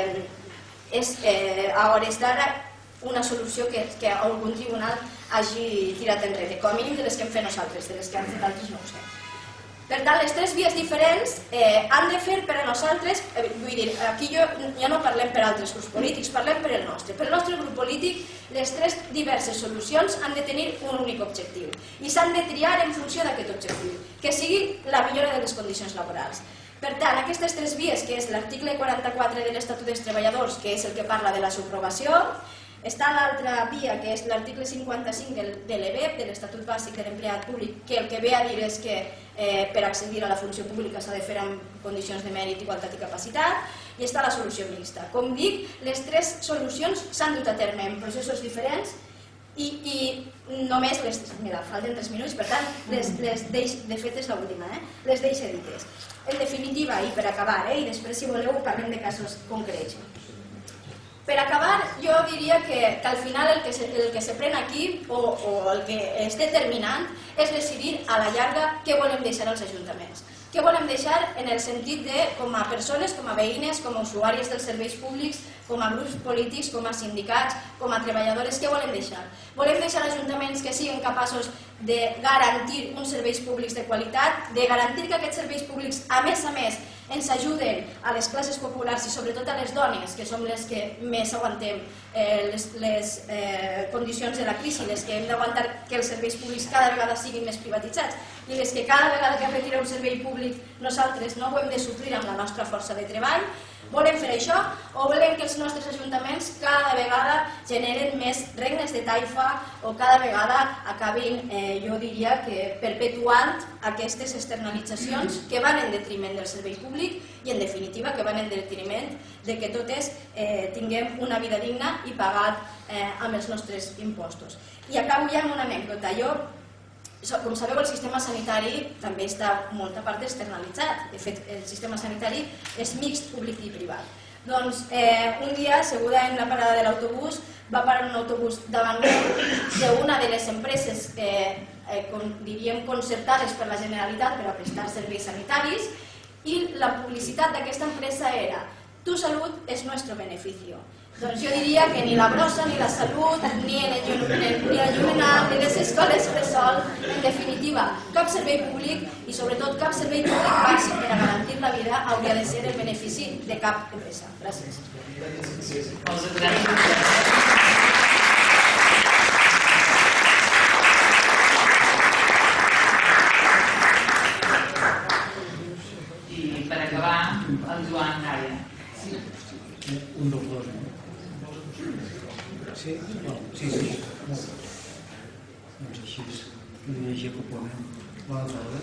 és a hores d'ara una solució que algun tribunal hagi tirat enrere, com a mínim de les que hem fet nosaltres, de les que han fet altres no ho sé. Per tant, les tres vies diferents han de fer per a nosaltres, vull dir, aquí ja no parlem per altres grups polítics, parlem per el nostre. Per al nostre grup polític, les tres diverses solucions han de tenir un únic objectiu i s'han de triar en funció d'aquest objectiu, que sigui la millora de les condicions laborals. Per tant, aquestes tres vies, que és l'article quaranta-quatre de l'Estatut dels Treballadors, que és el que parla de la subrogació, està l'altra via, que és l'article cinquanta-cinc de l'E B E P, de l'Estatut Bàsic de l'Empleat Públic, que el que ve a dir és que per accedir a la funció pública s'ha de fer en condicions de mèrit, igualtat i capacitat, i està la solució mixta. Com dic, les tres solucions s'han dut a terme en processos diferents i només, mira, falten tres minuts, per tant, de fet és l'última, les deixo dites. En definitiva, i per acabar, i després si voleu parlem de casos concrets. Per acabar, jo diria que al final el que se pren aquí, o el que és determinant, és decidir a la llarga què volem deixar als ajuntaments. Què volem deixar en el sentit de, com a persones, com a veïnes, com a usuàries dels serveis públics, com a grups polítics, com a sindicats, com a treballadores, què volem deixar? Volem deixar ajuntaments que siguin capaços de garantir uns serveis públics de qualitat, de garantir que aquests serveis públics, a més a més, ens ajuden a les classes populars i sobretot a les dones, que som les que més aguantem les condicions de la crisi, les que hem d'aguantar que els serveis públics cada vegada siguin més privatitzats i les que cada vegada que retira un servei públic nosaltres no ho hem de suplir amb la nostra força de treball. Volem fer això o volem que els nostres ajuntaments cada vegada generen més regnes de taifa o cada vegada acabin, jo diria, que perpetuant aquestes externalitzacions que van en detriment del servei públic i, en definitiva, que van en detriment de que totes tinguem una vida digna i pagat amb els nostres impostos. I acabo ja amb una anècdota. Jo Com sabeu, el sistema sanitari també està molta part externalitzat. De fet, el sistema sanitari és mixt públic i privat. Doncs un dia, asseguda en la parada de l'autobús, va parar un autobús davant d'una de les empreses, diríem, concertades per la Generalitat per a prestar serveis sanitaris, i la publicitat d'aquesta empresa era «Tu salut és nuestro beneficio». Doncs jo diria que ni la brossa, ni la salut, ni l'allumenat, ni les escoles bressol, en definitiva, cap servei públic i sobretot cap servei públic bàsic per a garantir la vida hauria de ser el benefici de cap empresa. Gràcies. Moltes gràcies. I per acabar, el Joan Gaia. Un dels dos, eh? Sí? Sí, sí. Doncs així és. Jo diria Jacopament. Bona tarda.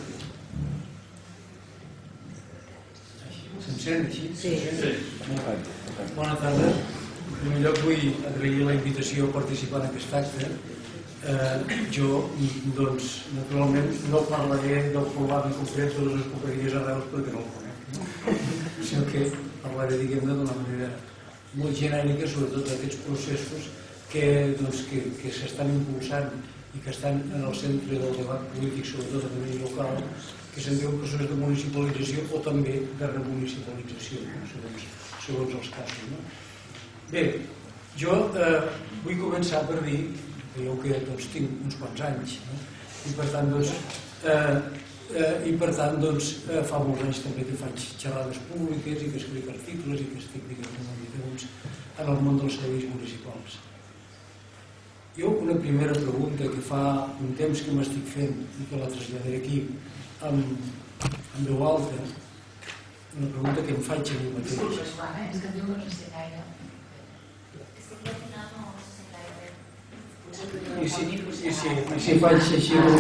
Se'm sent així? Sí. Bona tarda. En primer lloc vull agrair la invitació a participar en aquest acte. Jo, doncs, naturalment, no parlaré del problema concret de les escoperies a Reus perquè no el conec, sinó que parlaré, diguem-ne, d'una manera molt genèrica, sobretot d'aquests processos que s'estan impulsant i que estan en el centre del debat polític, sobretot a nivell local, que se'n diu procés de municipalització o també de remunicipalització, segons els casos. Bé, jo vull començar per dir, veieu que tots tinc uns quants anys, i per tant, doncs, i per tant, doncs, fa molts anys també que faig xerrades públiques i que escric articles i que estic, diguem-ne, en el món dels serveis municipals. Jo una primera pregunta que fa un temps que m'estic fent i que la traslladaré aquí en veu alta, una pregunta que em faig a mi mateix. Disculpa, Joan, és que em diu que no sé gaire. És que aquí al final no sé gaire. I si faig així molt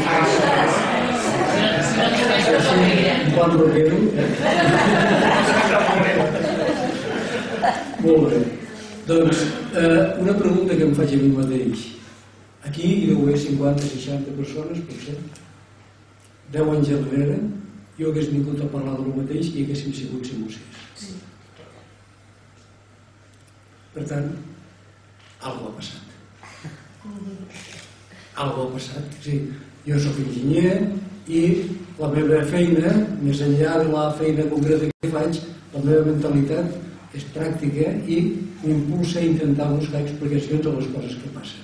quan ho quedo? Molt bé. Doncs una pregunta que em faig a mi mateix. Aquí hi deu haver cinquanta seixanta persones, potser. Deu anys enrere jo hagués vingut a parlar del mateix i haguéssim sigut simulcers. Per tant, alguna ha passat. Algo ha passat. Sí, jo soc enginyer i la meva feina, més enllà de la feina concreta que faig, la meva mentalitat és pràctica i m'impulsa a intentar buscar explicacions a les coses que passen.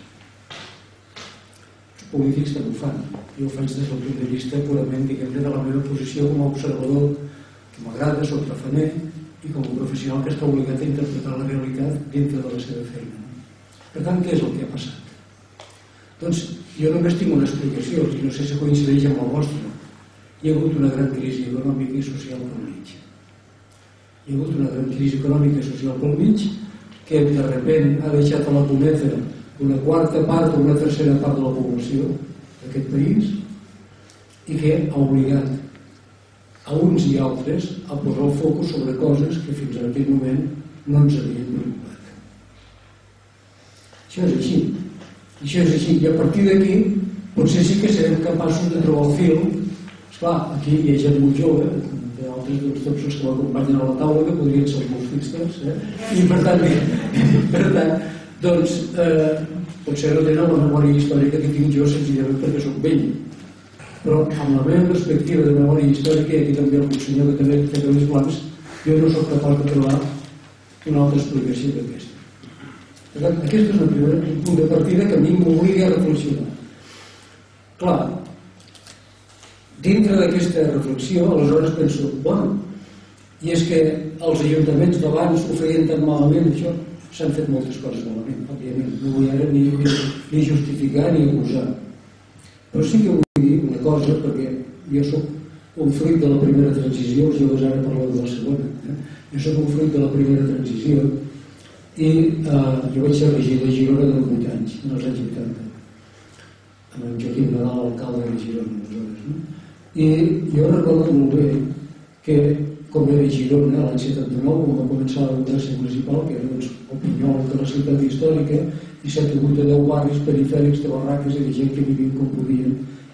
Els polítics també ho fan. Jo ho faig des del punt de vista purament, diguem-ne, de la meva posició com a observador, que m'agrada, soc tafaner, i com a professional que està obligat a interpretar la realitat dintre de la seva feina. Per tant, què és el que ha passat? Doncs jo només tinc una explicació, i no sé si coincideix amb la vostra. Hi ha hagut una gran crisi econòmica i social pel mig. Hi ha hagut una gran crisi econòmica i social pel mig que de repent ha deixat a la cuneta una quarta part o una tercera part de la població d'aquest país i que ha obligat a uns i altres a posar el focus sobre coses que fins a aquell moment no ens havien preocupat. Això és així. Això és així. I a partir d'aquí potser sí que serem capaços de trobar el fil. Esclar, aquí hi ha gent molt jove, d'altres doncs, tots els que m'acompanyen a la taula, que podrien ser els meus fills, eh? I per tant, per tant doncs, eh, potser no tenen la memòria històrica que tinc jo senzillament perquè soc vell. Però amb la meva perspectiva de memòria històrica, i aquí també el senyor que també té cabells blancs, jo no soc capaç de trobar una altra explicació que aquesta. Per tant, aquest és el primer punt de partida que a mi m'obliga a reflexionar. Clar, dintre d'aquesta reflexió, aleshores penso, bueno, i és que els ajuntaments d'abans ho feien tan malament, això, s'han fet moltes coses malament, òbviament, no vull ara ni, ni justificar ni acusar. Però sí que vull dir una cosa, perquè jo soc un fruit de la primera transició, els joves ara parleu de la segona, eh? Jo soc un fruit de la primera transició i eh, jo vaig ser regidor de Girona durant vuit anys, en els anys vuitanta, amb en Joaquim Nadal, alcalde de Girona, aleshores, no? I jo recordo molt bé que, com era a Girona, l'any setanta-nou, quan va començar la democràcia municipal, que era doncs, el pinyol de la ciutat històrica, i set o vuit o deu barris perifèrics de barraques i de gent que vivien com podien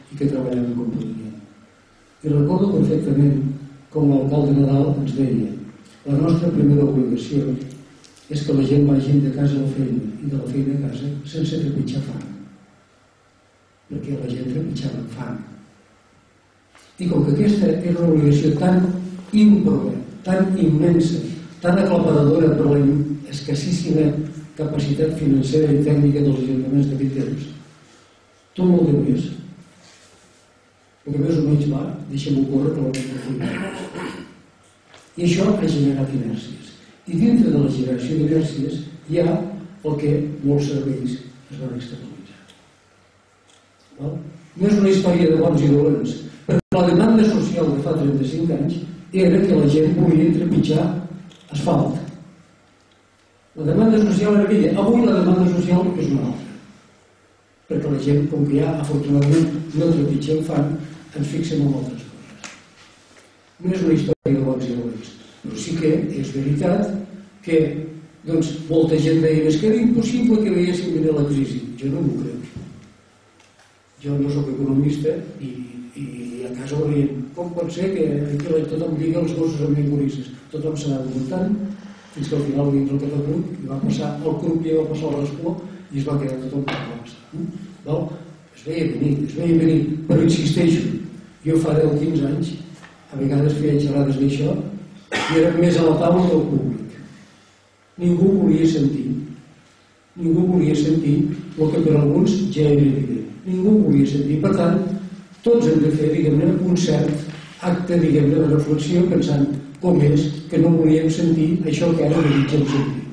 i que treballem en companyia. I recordo perfectament com l'alcalde Nadal ens deia: la nostra primera obligació és que la gent vagi de casa a la feina i de la feina a casa sense trepitjar fam, perquè la gent trepitjava amb fam. I com que aquesta era una obligació tan ímproba, tan immensa, tan aclaparadora per la escassíssima capacitat financera i tècnica dels ajuntaments d'aquell temps, tu no ho devies. El que més o menys va, deixem-ho córrer per la nostra feina. I això ha generat inèrcies. I dintre de la generació d'inèrcies hi ha el que molts serveis es van externalitzar. No és una història de bons i dolents, perquè la demanda social de fa trenta-cinc anys era que la gent volia trepitjar asfalt. La demanda social era aquella. Avui la demanda social és una altra, perquè la gent, com que ja afortunadament no trepitgem fam, ens fixem en altres coses. No és una història de bons i dolents, però sí que és veritat que doncs, molta gent deia que era impossible que veiéssim venir la crisi. Jo no m'ho crec. Jo no soc economista i, i a casa ho riem. Com pot ser que aquí tothom lliga els gossos amb llengurisses? Tothom s'anava muntant fins que al final va vindre el catacrup i va passar el crup i va passar el rascó i es va quedar tothom per l'alça. Es veia venir, es veia venir, però insisteixo, jo fa deu o quinze anys a vegades feia xerrades d'això i era més a la taula del públic. Ningú volia sentir, ningú volia sentir el que per alguns ja era evident. Ningú volia sentir. Per tant, tots hem de fer, diguem-ne, un cert acte, diguem-ne, de reflexió pensant com és que no volíem sentir això que ara desitgem sentir.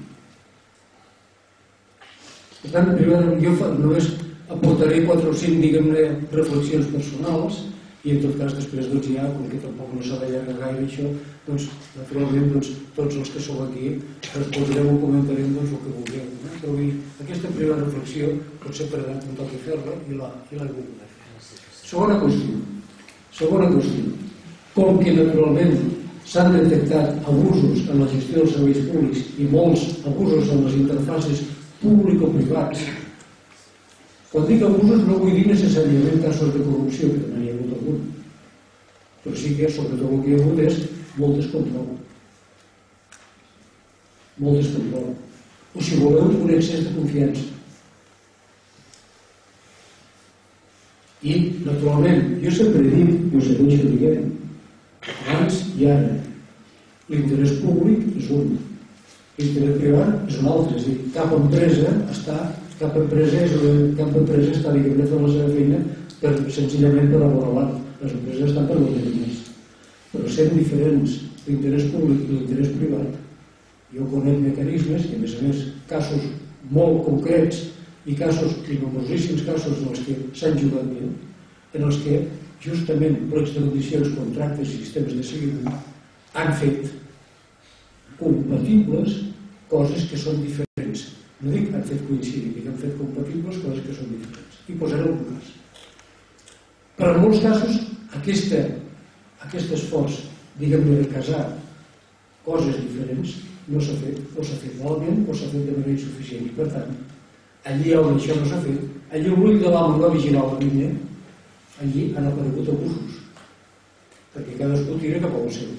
Per tant, primer, jo només aportaré quatre o cinc, diguem-ne, reflexions personals i en tot cas després doncs ja, com que tampoc no s'ha d'allargar gaire això, doncs naturalment doncs, tots els que sou aquí respondreu o comentarem doncs el que vulgueu. No? Però dir, aquesta primera reflexió potser per edat em toca fer-la i la he volgut fer. Segona qüestió. Segona qüestió. Com que naturalment s'han detectat abusos en la gestió dels serveis públics i molts abusos en les interfaces público-privats. Quan dic abusos no vull dir necessàriament casos de corrupció, que també hi ha hagut algun, però sí que sobretot el que hi ha hagut és molt descontrol. Molt descontrol. O si voleu, un excés de confiança. I, naturalment, jo sempre he dit, i ho segueixo dient, abans i ara, l'interès públic és un, l'interès privat és un altre, és a dir, cap empresa està cap empresa és cap empresa està diguem-ne fent la seva feina per, senzillament per avalar. Les empreses estan per guanyar diners. Però sent diferents l'interès públic i l'interès privat, jo conec mecanismes i a més a més casos molt concrets i casos, i nombrosíssims casos en els que s'han jugat bé, en els que justament plecs de condicions, contractes i sistemes de seguiment han fet compatibles coses que són diferents. No dic que han fet coincidir, dic que han fet compatibles coses que són diferents. I posaré un cas. Però en molts casos, aquesta, aquest esforç, diguem-ne, de casar coses diferents, no s'ha fet, o s'ha fet malament, o s'ha fet de manera insuficient. I per tant, allí on això no s'ha fet, allí on l'ull de l'amo va vigilar la vinya, allí han aparegut abusos. Perquè cadascú tira cap a la seva.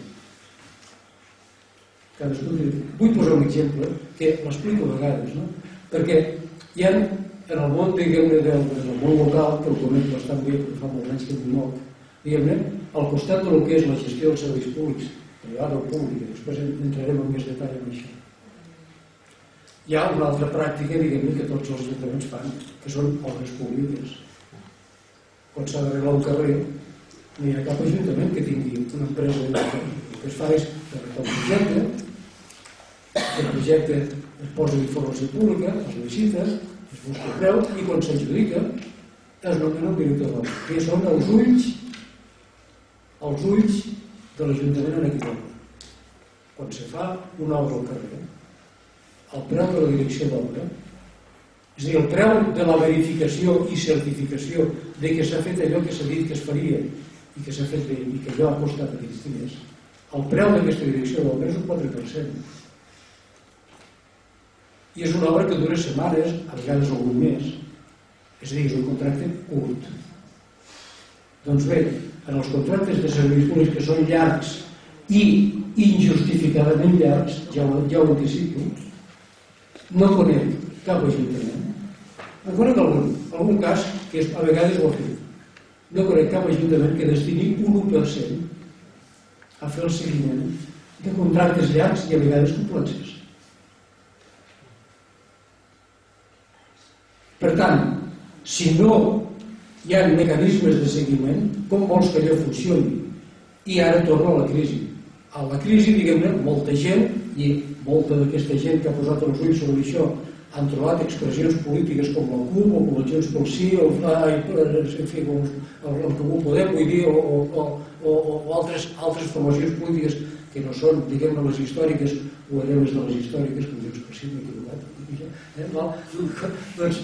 Cadascú tira. Vull posar un exemple que l'explico a vegades, no? Perquè hi ha, en el món, diguem-ne, del món local, que el conec bastant bé, perquè fa molts anys que m'hi moc, diguem-ne, al costat del que és la gestió dels serveis públics, privat o públic, i després entrarem en més detall en això. Hi ha una altra pràctica, diguem-ne, que tots els ajuntaments fan, que són obres públiques. Quan s'ha d'arreglar un carrer, no hi ha cap ajuntament que tingui una empresa de carrer. El que es fa és redactar un projecte, el projecte es posa en informació pública, es licita, es busca el preu i quan s'adjudica es nomena un director d'obra, que són els ulls els ulls de l'Ajuntament en aquella obra. Quan se fa una obra al carrer, el preu de la direcció d'obra, és a dir, el preu de la verificació i certificació de que s'ha fet allò que s'ha dit que es faria i que s'ha fet bé i que allò ha costat aquests diners, el preu d'aquesta direcció d'obra és un quatre per cent. I és una obra que dura setmanes, a vegades algun mes. És a dir, és un contracte curt. Doncs bé, en els contractes de serveis públics que són llargs i injustificadament llargs, ja ho, ja ho anticipo, no conec cap ajuntament. En conec algun, algun cas que a vegades ho ha fet. No conec cap ajuntament que destini un u per cent a fer el seguiment de contractes llargs i a vegades complexes. Per tant, si no hi ha mecanismes de seguiment, com vols que allò funcioni? I ara torna a la crisi. A la crisi, diguem-ne, molta gent, i molta d'aquesta gent que ha posat els ulls sobre això, han trobat expressions polítiques com la CUP, o com el Junts pel Sí, o en fi, el Comú Podem, vull dir, o altres formacions polítiques que no són, diguem-ne, les històriques o hereves de les històriques, com Junts pel Sí, m'he equivocat. Doncs,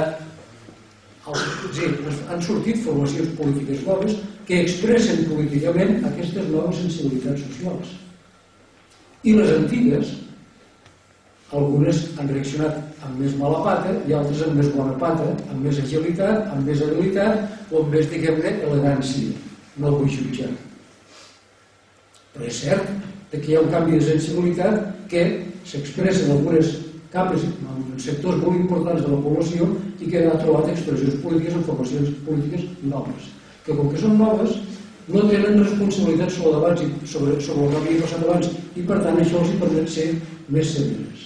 han sortit formacions polítiques noves que expressen políticament aquestes noves sensibilitats socials. I les antigues, algunes han reaccionat amb més mala pata i altres amb més bona pata, amb més agilitat, amb més habilitat o amb més, diguem-ne, elegància. No el vull jutjar. Però és cert que hi ha un canvi de sensibilitat que s'expressa en algunes capes, en sectors molt importants de la població i que ha trobat expressions polítiques en formacions polítiques noves. Que com que són noves, no tenen responsabilitats sobre el debat sobre el que havia passat abans i per tant això els permet ser més severes.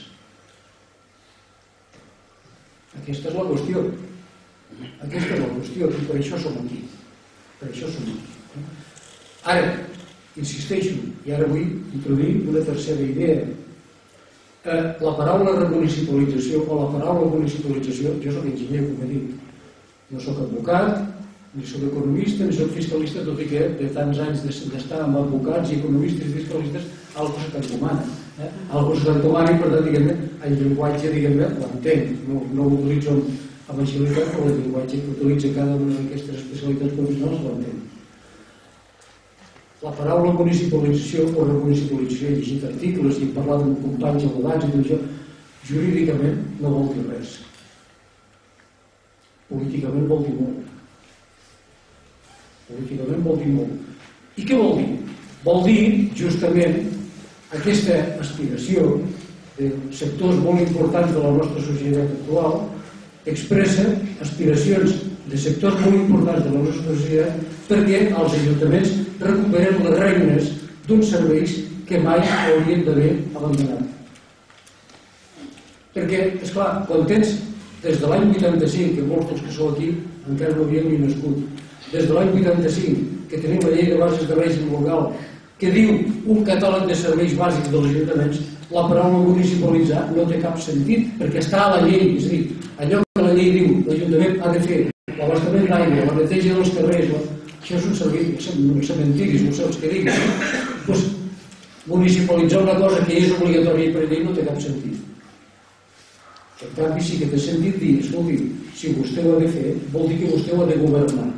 Aquesta és la qüestió. Aquesta és la qüestió i per això som aquí. Per això som aquí. Ara, insisteixo, i ara vull introduir una tercera idea. La paraula remunicipalització o la paraula municipalització, jo soc enginyer, com he dit. No soc advocat, ni soc economista, ni soc fiscalista, tot i que de tants anys d'estar amb advocats i economistes i fiscalistes, algú se t'encomana. Algú se t'encomana i, per tant, diguem-ne, el llenguatge, diguem-ne, l'entenc. No ho utilitzo amb agilitat, però el llenguatge que utilitza cada una d'aquestes especialitats professionals l'entenc. La paraula municipalització o remunicipalització, he llegit articles i he parlat amb companys advocats i tot això, jurídicament no vol dir res. Políticament vol dir molt. Políticament vol dir molt. I què vol dir? Vol dir, justament, aquesta aspiració de sectors molt importants de la nostra societat actual expressa aspiracions de sectors molt importants de la nostra societat perquè els ajuntaments recuperen les regnes d'uns serveis que mai haurien d'haver abandonat. Perquè, esclar, quan tens des de l'any vuitanta-cinc, que molts dels que sou aquí encara no havíem ni nascut, des de l'any vuitanta-cinc, que tenim la llei de bases de règim local, que diu un catàleg de serveis bàsics dels ajuntaments, la paraula municipalitzar no té cap sentit, perquè està a la llei, és a dir, allò que la llei diu, l'Ajuntament ha de fer l'abastament d'aigua, la neteja dels carrers, això és un servei, cementiris, no sé els que diguin, doncs municipalitzar una cosa que és obligatòria per llei no té cap sentit. En canvi, sí que té sentit dir, escolti, si vostè ho ha de fer, vol dir que vostè ho ha de governar.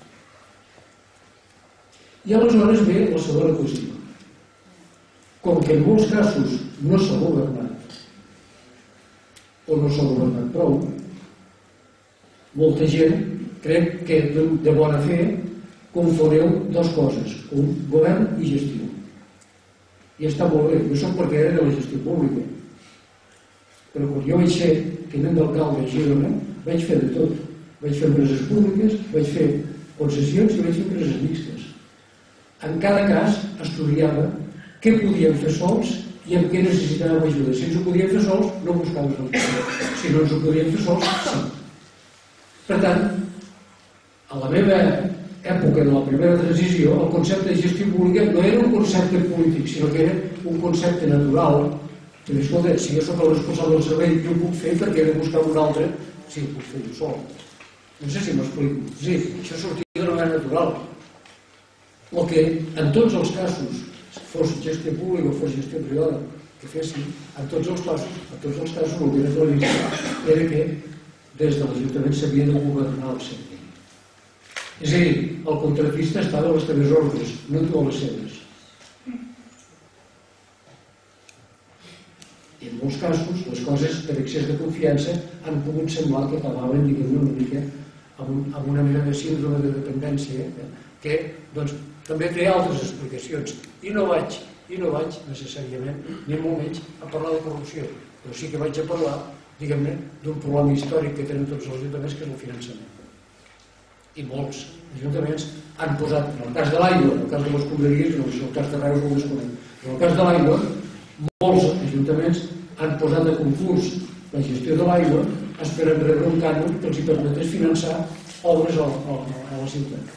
I aleshores ve la segona qüestió. Com que en molts casos no s'ha governat, o no s'ha governat prou, molta gent crec que de bona fe confoneu dues coses, un govern i gestió. I està molt bé, jo soc partidari de la gestió pública. Però quan jo vaig ser tinent d'alcalde a Girona, vaig fer de tot. Vaig fer empreses públiques, vaig fer concessions i vaig fer empreses mixtes. En cada cas estudiava què podíem fer sols i en què necessitàvem ajuda. Si ens ho podíem fer sols, no buscaves ajuda. Si no ens ho podíem fer sols, sí. Per tant, a la meva època de la primera transició, el concepte de gestió pública no era un concepte polític, sinó que era un concepte natural. I escolta, si jo soc el responsable del servei, jo ho puc fer perquè he de buscar un altre, sí, ho puc fer jo sol. No sé si m'explico. Sí, això sortia d'una manera natural. El que en tots els casos, fos gestió pública o fos gestió privada, que fessin, en tots els casos, en tots els casos, el que era previst era que des de l'Ajuntament s'havia de governar el servei. És a dir, el contractista estava a les teves ordres, no tu a les seves. I en molts casos, les coses per excés de confiança han pogut semblar que acabaven, diguem-ne, una mica amb una mena de síndrome de dependència que també té altres explicacions. I no vaig, i no vaig necessàriament, ni molt menys, a parlar de corrupció, però sí que vaig a parlar, diguem-ne, d'un problema històric que tenen tots els ajuntaments, que és el finançament. I molts ajuntaments han posat, en el cas de l'aigua, en el cas de les escombraries, no és el cas de Reus, no ho desconec, però en el cas de l'aigua, molts ajuntaments han posat a concurs la gestió de l'aigua esperant rebre un cànon que els permetés finançar obres a la ciutat.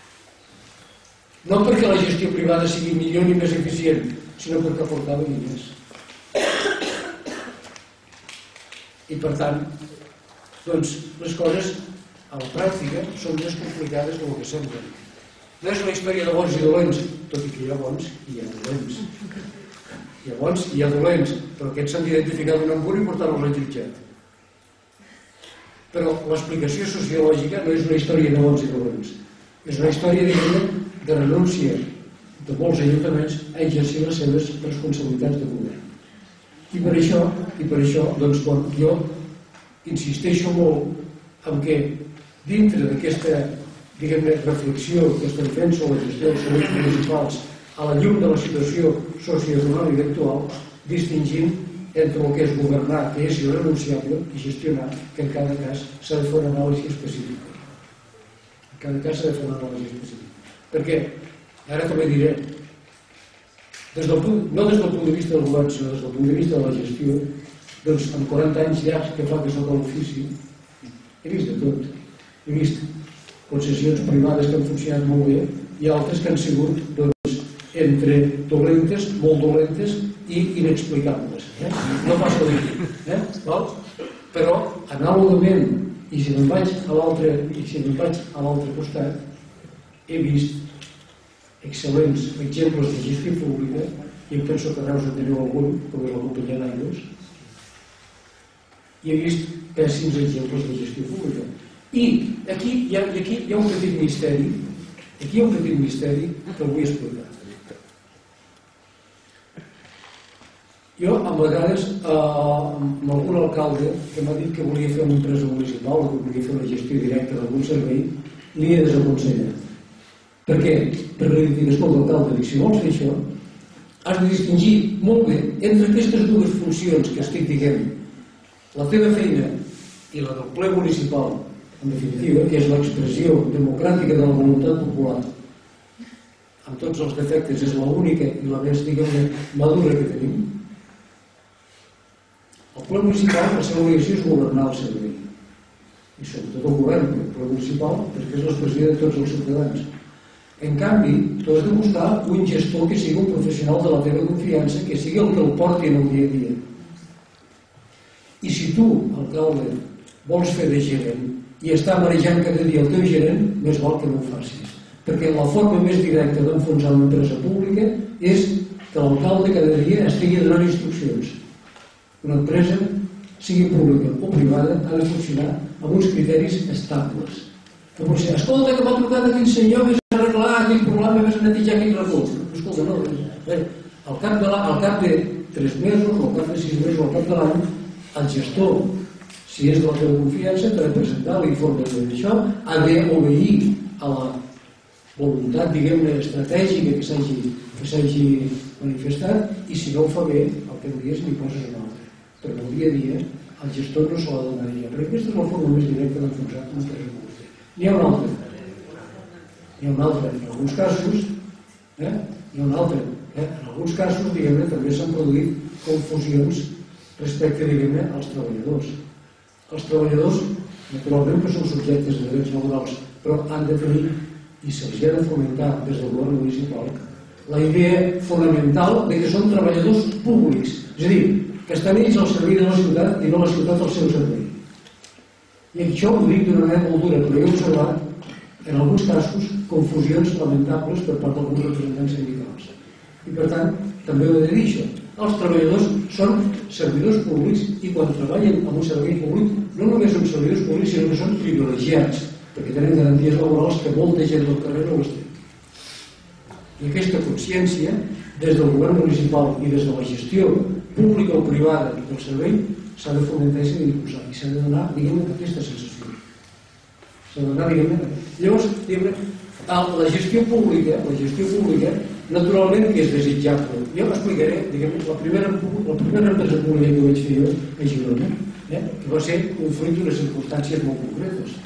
No perquè la gestió privada sigui millor ni més eficient, sinó perquè aportava diners. I per tant, doncs, les coses a la pràctica són més complicades del que semblen. No és una història de bons i dolents, tot i que hi ha bons i hi ha dolents. Hi ha bons i hi ha dolents, però aquests s'han d'identificar d'un embur i portar-los al jutjat. Però l'explicació sociològica no és una història de bons i dolents. És una història, diguem-ne, de renúncia de molts ajuntaments a exercir les seves responsabilitats de govern. I per això, i per això, doncs, quan jo insisteixo molt en que dintre d'aquesta, diguem-ne, reflexió que estem fent sobre la gestió dels serveis municipals a la llum de la situació socioeconòmica actual, distingim entre el que és governar, que és irrenunciable, i gestionar, que en cada cas s'ha de fer una anàlisi específica. En cada cas s'ha de fer una anàlisi específica. Perquè, ara també diré, des del punt, no des del punt de vista del govern, sinó des del punt de vista de la gestió, doncs amb quaranta anys llargs que fa que soc a l'ofici, he vist de tot. He vist concessions privades que han funcionat molt bé i altres que han sigut, doncs, entre dolentes, molt dolentes i inexplicables. Eh? No passa de dir. Eh? Val? Però, anàlogament, i si me'n vaig a l'altre i si me'n vaig a l'altre costat, he vist excel·lents exemples de gestió pública, i em penso que a Reus en teniu algun, com és la companyia d'aigües, i he vist pèssims exemples de gestió pública. I aquí hi ha, aquí hi ha un petit misteri, aquí hi ha un petit misteri que el vull explicar. Jo, a vegades, eh, amb algun alcalde que m'ha dit que volia fer una empresa municipal o que volia fer una gestió directa d'algun servei, li he desaconsellat. Per què? Perquè li dic, escolta, alcalde, si vols fer això, has de distingir molt bé entre aquestes dues funcions que estic dient, la teva feina i la del ple municipal, en definitiva, que és l'expressió democràtica de la voluntat popular, amb tots els defectes, és l'única i la més, diguem-ne, madura que tenim. El ple municipal, la seva obligació és governar el servei. I sobretot el govern, el ple municipal, perquè és l'expressió de tots els ciutadans. En canvi, tu has de buscar un gestor que sigui un professional de la teva confiança, que sigui el que el porti en el dia a dia. I si tu, alcalde, vols fer de gerent i està marejant cada dia el teu gerent, més val que no ho facis. Perquè la forma més directa d'enfonsar una empresa pública és que l'alcalde cada dia estigui donant instruccions. Una empresa, sigui pública o privada, ha de funcionar amb uns criteris estables. Que pot ser, escolta, que m'ha trucat aquell senyor, vés a arreglar aquell problema, vés a netejar aquell racó. Escolta, no, bé, al cap de, la, al cap de tres mesos, o al cap de sis mesos, o al cap de l'any, el gestor, si és de la teva confiança, t'ha de presentar l'informe d'això, ha d'obeir a la voluntat, diguem-ne, estratègica que s'hagi manifestat, i si no ho fa bé, el que dies n'hi poses un altre. Perquè el dia a dia el gestor no se l'ha de donar. Perquè aquesta és la forma més directa d'enfonsar una empresa pública. N'hi ha una altra. N'hi ha una altra. En alguns casos, eh? N'hi ha una altra. Eh? En alguns casos, diguem-ne, també s'han produït confusions respecte, diguem-ne, als treballadors. Els treballadors, naturalment, que són subjectes de drets laborals, però han de tenir, i se'ls ha de fomentar des del govern municipal, la idea fonamental de que són treballadors públics. És a dir, que estan ells al servei de la ciutat i no la ciutat al seu servei. I això ho dic d'una manera molt dura, però he observat, en alguns casos, confusions lamentables per part d'alguns representants sindicals. I per tant, també ho he de dir això. Els treballadors són servidors públics i quan treballen en un servei públic no només són servidors públics, sinó que són privilegiats, perquè tenen garanties laborals que molta gent del carrer no les té. I aquesta consciència, des del govern municipal i des de la gestió pública o privada del servei, s'ha de fomentar i s'ha d'impulsar. I s'ha de donar, diguem-ne, aquesta sensació. S'ha de donar, diguem-ne... Llavors, diguem-ne, La gestió pública, la gestió pública, naturalment que és desitjable. Jo m'explicaré, diguem, la primera, la primera empresa pública que vaig fer jo a Girona, eh, que va ser un fruit d'unes circumstàncies molt concretes.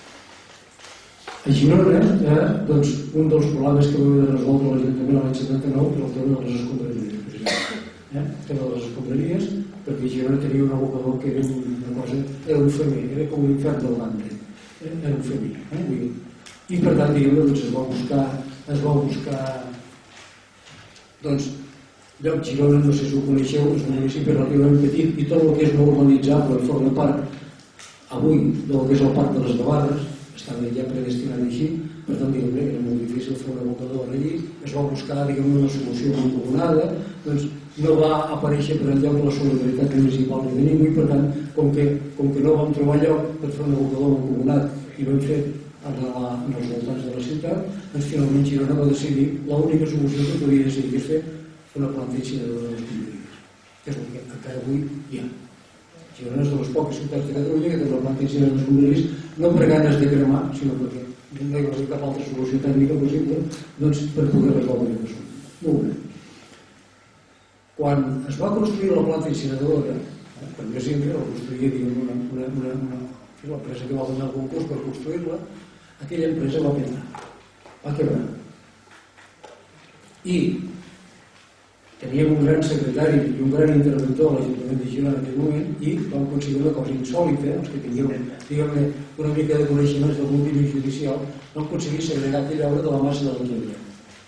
A Girona, eh, doncs, un dels problemes que vam haver de resoldre l'Ajuntament l'any setanta-nou era el tema de les escombraries. Eh? El tema de les escombraries, perquè Girona tenia un abocador que era una cosa, era un femer, era com un infern del Dante, eh? Era un femer. Eh? I per tant, diguem, doncs, es va buscar, es va buscar, doncs, lloc Girona, no sé si ho coneixeu, és un municipi relativament petit i tot el que és no urbanitzable forma part avui del que és el Parc de les Gavarres, estava ja predestinat així, per tant, diguem, era molt difícil fer un abocador allí, es va buscar, diguem, una solució mancomunada, doncs no va aparèixer per enlloc la solidaritat municipal ni de ningú i per tant, com que, com que no vam trobar lloc per fer un abocador mancomunat i vam fer en, la, en els voltants de la ciutat, doncs finalment Girona va decidir l'única solució que podia decidir que és fer una planta incineradora de les escombraries, que és el que encara avui hi ha. Girona és de les poques ciutats de Catalunya que té una planta incineradora de les escombraries, no per ganes de cremar, sinó perquè no hi havia cap altra solució tècnica possible, doncs per poder resoldre aquest assumpte. Molt bé. Quan es va construir la planta incineradora, eh, per exemple, la construïa, diguem, una, una, una, una, l'empresa que va guanyar el concurs per construir-la, aquella empresa va petar, va quebrar. I teníem un gran secretari i un gran interventor a l'Ajuntament de Girona en aquell moment i vam aconseguir una cosa insòlita, els que teníem, diguem-ne, una mica de coneixements del mundillo judicial, vam aconseguir segregar aquella obra de la massa de l'enginyer.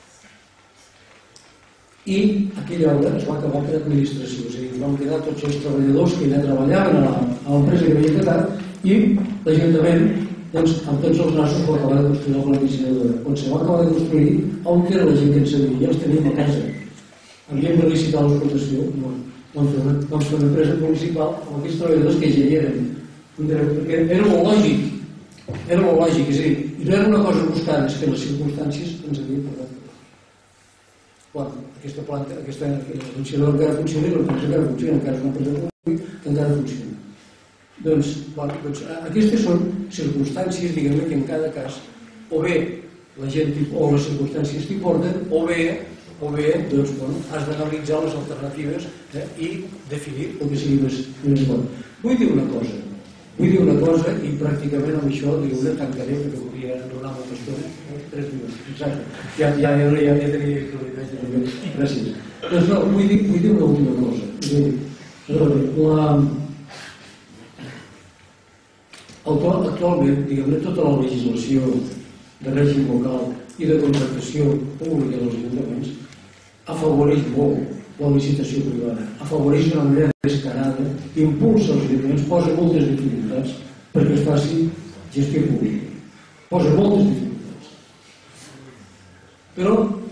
I aquella obra es va acabar per administració, és a dir, vam quedar tots els treballadors que ja treballaven a l'empresa que havia quedat i l'Ajuntament, doncs, amb tots els nassos va acabar de construir la planta incineradora. Quan se va acabar de construir, on era la gent que en sabia? Ja els teníem a casa. Havíem de licitar l'explotació, vam fer una empresa municipal amb aquests treballadors que ja hi eren. Perquè era molt lògic, era molt lògic, és a dir, i no era una cosa buscada, és que les circumstàncies ens havien portat. Quan aquesta planta, aquesta incineradora encara funciona, l'empresa encara funciona, encara és una empresa pública que encara funciona. Doncs, bueno, doncs, aquestes són circumstàncies, diguem-ne, que en cada cas o bé la gent o les circumstàncies t'hi porten o bé, o bé doncs, bueno, has d'analitzar les alternatives eh, i definir el que sigui més, més bo. Vull dir una cosa, vull dir una cosa i pràcticament amb això diguem-ne tancaré perquè podria donar molta estona, eh? tres minuts, exacte. Ja, ja, ja, ja, ja tenia que... Gràcies. Doncs no, vull dir, vull dir una última cosa. És a dir, la... Actualment, diguem-ne, tota la legislació de règim local i de contractació pública dels ajuntaments afavoreix molt la licitació privada, afavoreix d'una manera descarada, impulsa els ajuntaments, posa moltes dificultats perquè es faci gestió pública. Posa moltes dificultats. Però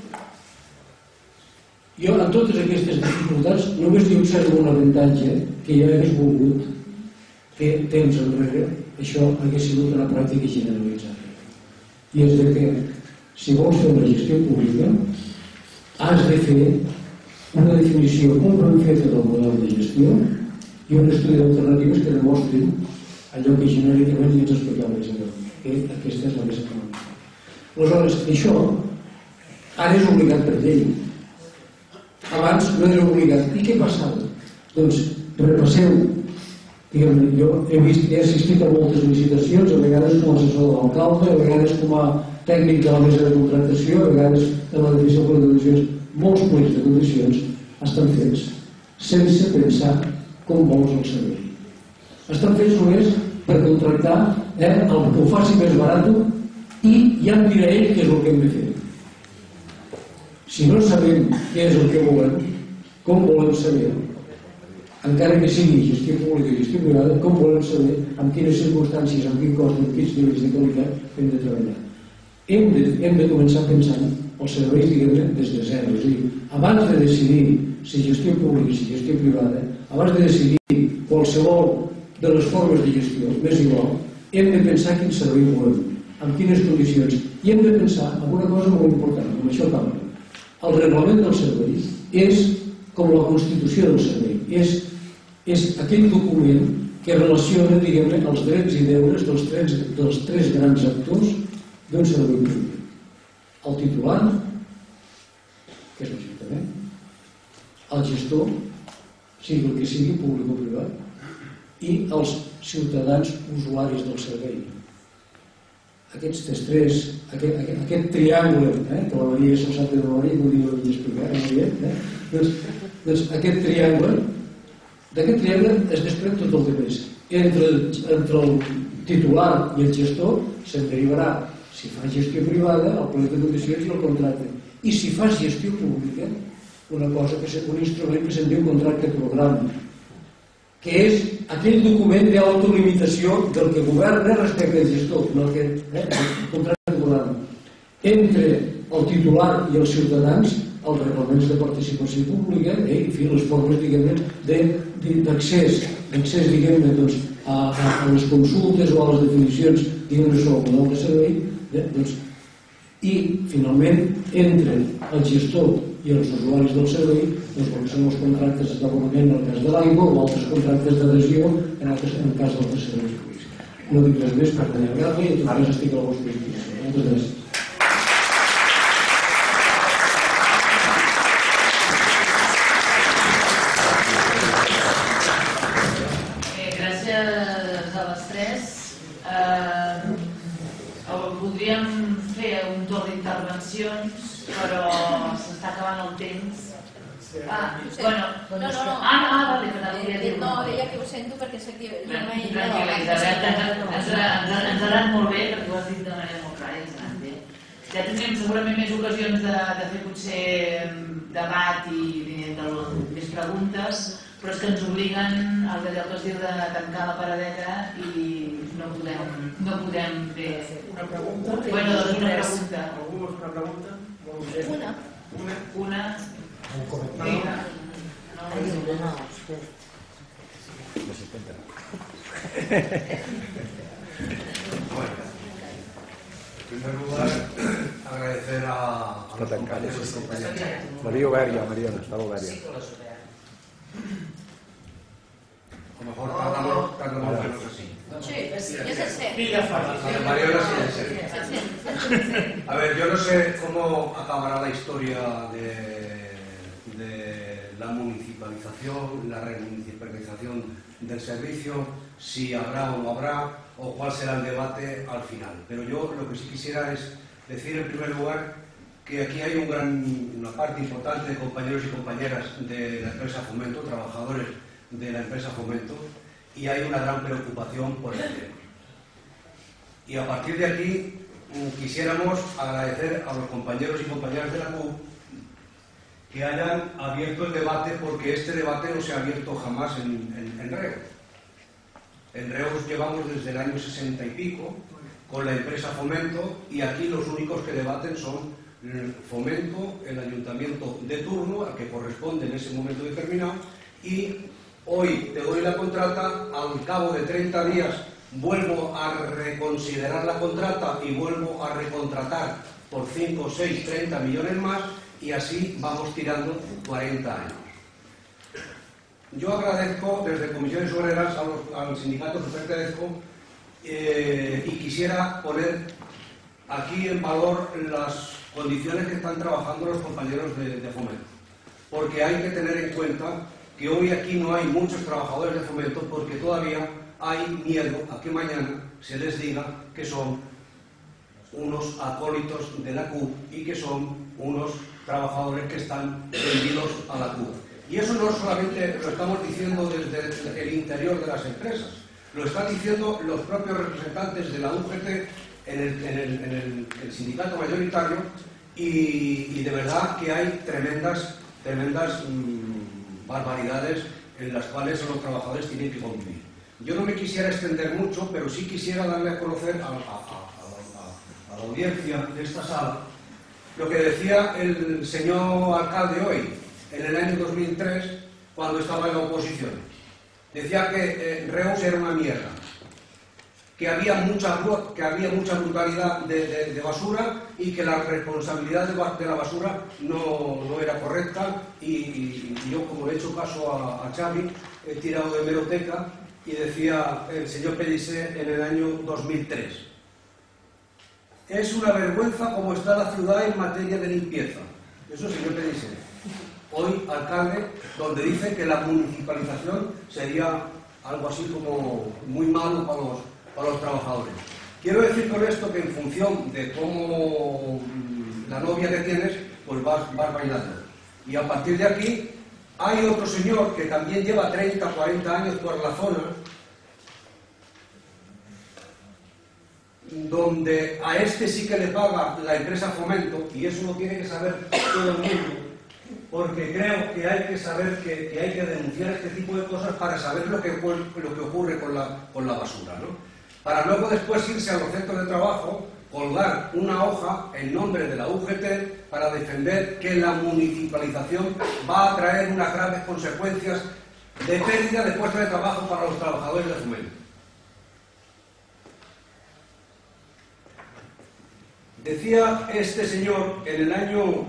jo, en totes aquestes dificultats, només li observo un avantatge que ja hagués volgut que temps enrere això hagués sigut una pràctica generalitzada. I és que si vols fer una gestió pública has de fer una definició molt ben feta del model de gestió i un estudi d'alternatives que demostrin allò que genèricament ja ens explicava l'Isabel, que aquesta és la més econòmica. Aleshores, això ara és obligat per llei. Abans no era obligat. I què passava? Doncs repasseu. Diguem-ne, jo he vist, he assistit a moltes licitacions, a vegades com a assessor de l'alcalde, a vegades com a tècnic de la mesa de contractació, a vegades de la divisió de condicions. Molts plecs de condicions estan fets sense pensar com vols el servei. Estan fets només per contractar eh, el que ho faci més barat i ja em dirà ell què és el que hem de fer. Si no sabem què és el que volem, com volem saber, encara que sigui gestió pública i gestió privada, com volem saber en quines circumstàncies, en quin cost, en quins nivells de qualitat hem de treballar. Hem de, hem de començar pensant els serveis, diguem-ne, des de zero. És a dir, abans de decidir si gestió pública i si gestió privada, abans de decidir qualsevol de les formes de gestió, més igual, hem de pensar quin servei volem, en quines condicions. I hem de pensar en una cosa molt important, amb això acaba. El reglament del servei és com la constitució del servei. És és aquell document que relaciona, diguem-ne, els drets i deures dels tres, dels tres grans actors d'un servei públic. el titular, que és l'Ajuntament, el gestor, sigui el que sigui, públic o privat, i els ciutadans usuaris del servei. Aquests tres, aquest, aquest, aquest triangle, eh, que la Maria se'l sap de memòria, que ho diu explicar, Maria, eh? doncs, doncs aquest triangle, d'aquest triangle es desprèn tot el que més. Entre, entre el titular i el gestor se'n derivarà, si fa gestió privada, el plec de condicions i el contracte. I si fas gestió pública, una cosa que és un instrument que se'n diu contracte programa, que és aquell document d'autolimitació del que governa respecte al gestor, no que, eh, el contracte programa. Entre el titular i els ciutadans, els reglaments de participació pública, eh, en fi, les formes, diguem-ne, d'accés, d'accés, diguem-ne, doncs, a, a, a les consultes o a les definicions, diguem-ne, sobre el model de servei, eh, doncs, i, finalment, entre el gestor i els usuaris del servei, doncs, perquè són els contractes d'abonament en el cas de l'aigua o altres contractes d'adhesió en el cas d'altres serveis públics. No dic res més per allargar-me i en tot cas estic a la vostra disposició. Moltes gràcies. Gràcies a les tres. Voldríem fer un torn d'intervencions, però s'està acabant el temps. Ah, bueno, no, no, no. Ah, no, vale, però volia dir... No, deia que ho sento perquè sé que... Tranquil·la, Isabel, ens agrada molt bé, perquè ho has dit de manera molt clara i ens agrada bé. Ja tindrem segurament més ocasions de fer potser debat i més preguntes, però és que ens obliguen al que es diu de tancar la paradeta i no podem fer... Una pregunta? Bueno, doncs una pregunta. Algú vol fer una pregunta? Una. Una? Una? Un comentari. Bueno, en primer lugar, agradecer a, a los compañeros y compañeras. L'havia obert ja, Mariona, estava obert ja. A lo mejor tardamos, tardamos menos así. Sí, ya se sé. A ver, Mariona sí, sí. A ver, yo no sé cómo acabará la historia de, de la municipalización, la remunicipalización del servicio, si habrá o no habrá, o cuál será el debate al final. Pero yo lo que sí quisiera es decir en primer lugar que aquí hay un gran, una parte importante de compañeros y compañeras de la empresa Fomento, trabajadores de la empresa Fomento, y hay una gran preocupación por el tema. Y a partir de aquí quisiéramos agradecer a los compañeros y compañeras de la C U P que hayan abierto el debate, porque este debate no se ha abierto jamás en, en, en Reus. En Reus llevamos desde el año sesenta y pico con la empresa Fomento, y aquí los únicos que debaten son el Fomento, el ayuntamiento de turno, al que corresponde en ese momento determinado, y hoy te doy la contrata, al cabo de treinta días vuelvo a reconsiderar la contrata y vuelvo a recontratar por cinco, seis, treinta millones más, y así vamos tirando cuarenta años. Yo agradezco desde Comisiones Obreras a los, al sindicato que pertenezco eh, y quisiera poner aquí en valor las condiciones que están trabajando los compañeros de, de Fomento, porque hay que tener en cuenta que hoy aquí no hay muchos trabajadores de Fomento, porque todavía hay miedo a que mañana se les diga que son unos acólitos de la C U P y que son unos trabajadores que están vendidos a la C U P. Y eso no solamente lo estamos diciendo desde el interior de las empresas, lo están diciendo los propios representantes de la U G T en el, en el, en el, el sindicato mayoritario, y, y de verdad que hay tremendas, tremendas mmm, barbaridades en las cuales los trabajadores tienen que convivir. Yo no me quisiera extender mucho, pero sí quisiera darle a conocer a, a, a, a, a la audiencia de esta sala lo que decía el señor alcalde hoy, en el año dos mil tres, cuando estaba en la oposición. Decía que eh, Reus era una mierda, que había mucha, que había mucha brutalidad de, de, de basura, y que la responsabilidad de, de la basura no, no era correcta, y, y, y yo, como he hecho caso a, a Xavi, he tirado de hemeroteca, y decía el señor Pellicer en el año dos mil tres. es una vergüenza como está la ciudad en materia de limpieza. Eso señor Pellicer, hoy alcalde, donde dice que la municipalización sería algo así como muy malo para los, para los trabajadores. Quiero decir con esto que en función de cómo la novia que tienes, pues vas, vas bailando. Y a partir de aquí hay otro señor que también lleva treinta, cuarenta años por la zona, donde a este sí que le paga la empresa Fomento, y eso lo tiene que saber todo el mundo, porque creo que hay que saber que, que hay que denunciar este tipo de cosas para saber lo que, lo que ocurre con la, con la basura, ¿no? Para luego después irse a los centros de trabajo, colgar una hoja en nombre de la U G T para defender que la municipalización va a traer unas graves consecuencias de pérdida de puestos de trabajo para los trabajadores de Fomento. Decía este señor en el año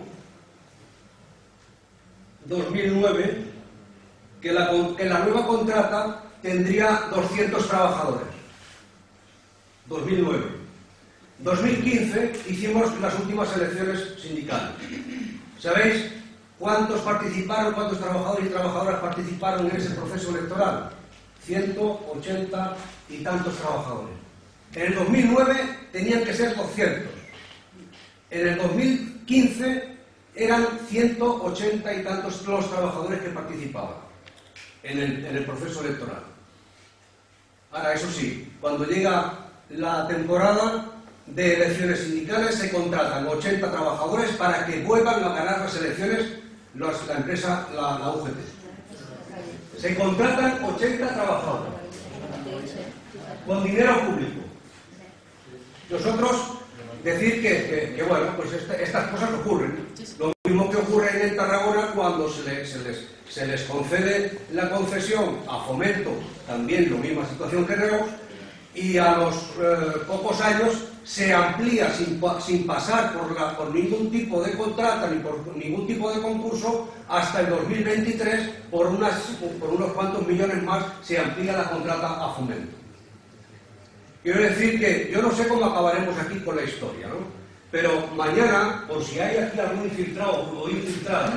dos mil nueve que la, que la nueva contrata tendría doscientos trabajadores. dos mil nueve. dos mil quince hicimos las últimas elecciones sindicales. ¿Sabéis cuántos participaron, cuántos trabajadores y trabajadoras participaron en ese proceso electoral? ciento ochenta y tantos trabajadores. En el dos mil nueve tenían que ser doscientos. En el dos mil quince eran ciento ochenta y tantos los trabajadores que participaban en el, en el proceso electoral. Ahora, eso sí, cuando llega la temporada de elecciones sindicales se contratan ochenta trabajadores para que vuelvan a ganar las elecciones los, la empresa, la, la U G T. Se contratan ochenta trabajadores con dinero público. Nosotros decir que, que, que bueno, pues este, estas cosas ocurren. Lo mismo que ocurre en Tarragona cuando se, le, se, les, se les concede la concesión a Fomento, también la misma situación que Reus, y a los eh, pocos años se amplía sin, sin pasar por, la, por ningún tipo de contrata ni por ningún tipo de concurso hasta el dos mil veintitrés, por, unas, por unos cuantos millones más se amplía la contrata a Fomento. Quiero decir que yo no sé cómo acabaremos aquí con la historia, ¿no? Pero mañana, por si hay aquí algún infiltrado o infiltrado,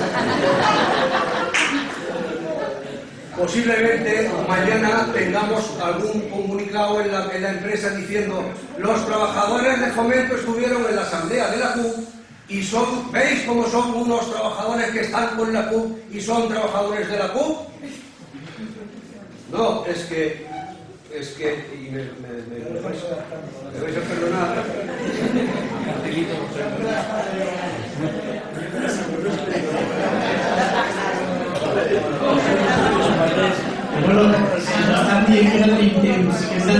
posiblemente mañana tengamos algún comunicado en la, en la empresa diciendo los trabajadores de Fomento estuvieron en la asamblea de la C U P y son, ¿veis cómo son unos trabajadores que están con la C U P y son trabajadores de la C U P? No, es que es que y me, me, me, me, vais, me vais a perdonar. Bueno, si no estan dient que no tenim temps, que s'han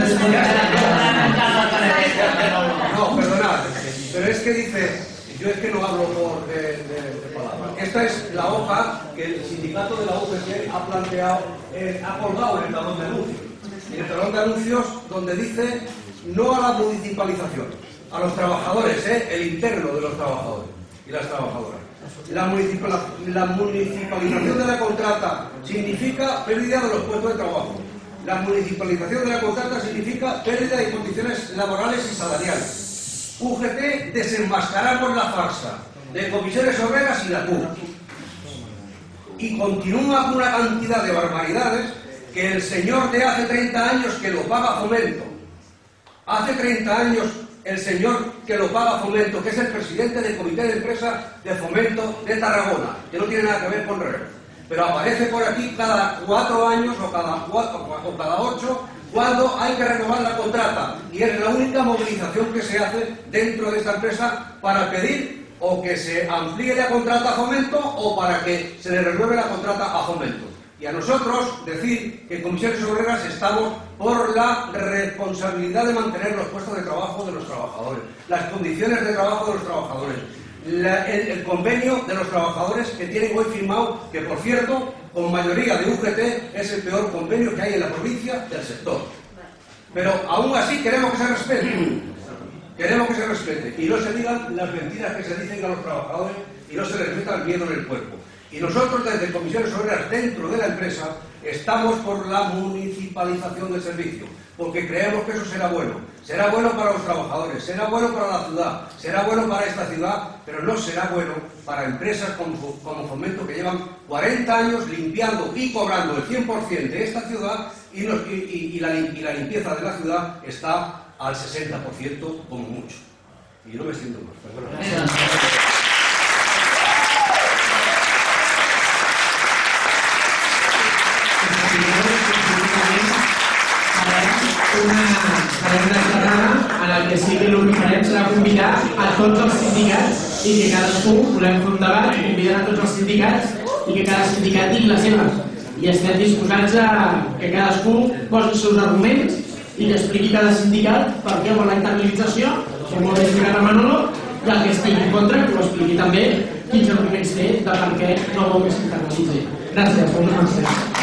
No, perdonad, pero es que dice, yo es que no hablo por de, de, de palabras. Esta es la hoja que el sindicato de la U G T ha planteado, eh, ha colgado en el talón de anuncios. En el talón de anuncios donde dice no a la municipalización, a los trabajadores, ¿eh? El interno de los trabajadores y las trabajadoras. La, municipal, la municipalización de la contrata significa pérdida de los puestos de trabajo. La municipalización de la contrata significa pérdida de condiciones laborales y salariales. U G T, desenmascaramos la farsa de comisiones obreras y la C U P. Y continúa con una cantidad de barbaridades que el señor de hace treinta años que lo paga Fomento, hace treinta años el señor que lo paga Fomento, que es el presidente del comité de empresa de Fomento de Tarragona, que no tiene nada que ver con Reus, pero aparece por aquí cada cuatro años o cada, cuatro, o cada ocho cuando hay que renovar la contrata, y es la única movilización que se hace dentro de esta empresa para pedir o que se amplíe la contrata a Fomento o para que se le renueve la contrata a Fomento. Y a nosotros decir que en Comisiones Obreras estamos por la responsabilidad de mantener los puestos de trabajo de los trabajadores, las condiciones de trabajo de los trabajadores, la, el, el convenio de los trabajadores que tienen hoy firmado, que por cierto, con mayoría de U G T, es el peor convenio que hay en la provincia del sector. Pero aún así queremos que se respete, queremos que se respete y no se digan las mentiras que se dicen a los trabajadores y no se les meta el miedo en el cuerpo. Y nosotros desde Comisiones Obreras dentro de la empresa Estamos por la municipalización del servicio, porque creemos que eso será bueno. Será bueno para los trabajadores, será bueno para la ciudad, será bueno para esta ciudad, pero no será bueno para empresas como, como Fomento, que llevan cuarenta años limpiando y cobrando el cien por ciento de esta ciudad y, nos, y, y, y, la, y la limpieza de la ciudad está al sesenta por ciento como mucho. Y yo no me siento más, perdón. Una, farem una xerrada en la que sí que el que farem serà convidar a tots els sindicats i que cadascú, volem fer un debat, convidar a tots els sindicats i que cada sindicat digui la seva. I estem disposats a que cadascú posi els seus arguments i que expliqui cada sindicat per què vol la internalització, com ho ha explicat a Manolo, i el que estigui en contra, que ho expliqui també quins arguments té de per què no vol que s'internalitzi. Gràcies, moltes gràcies.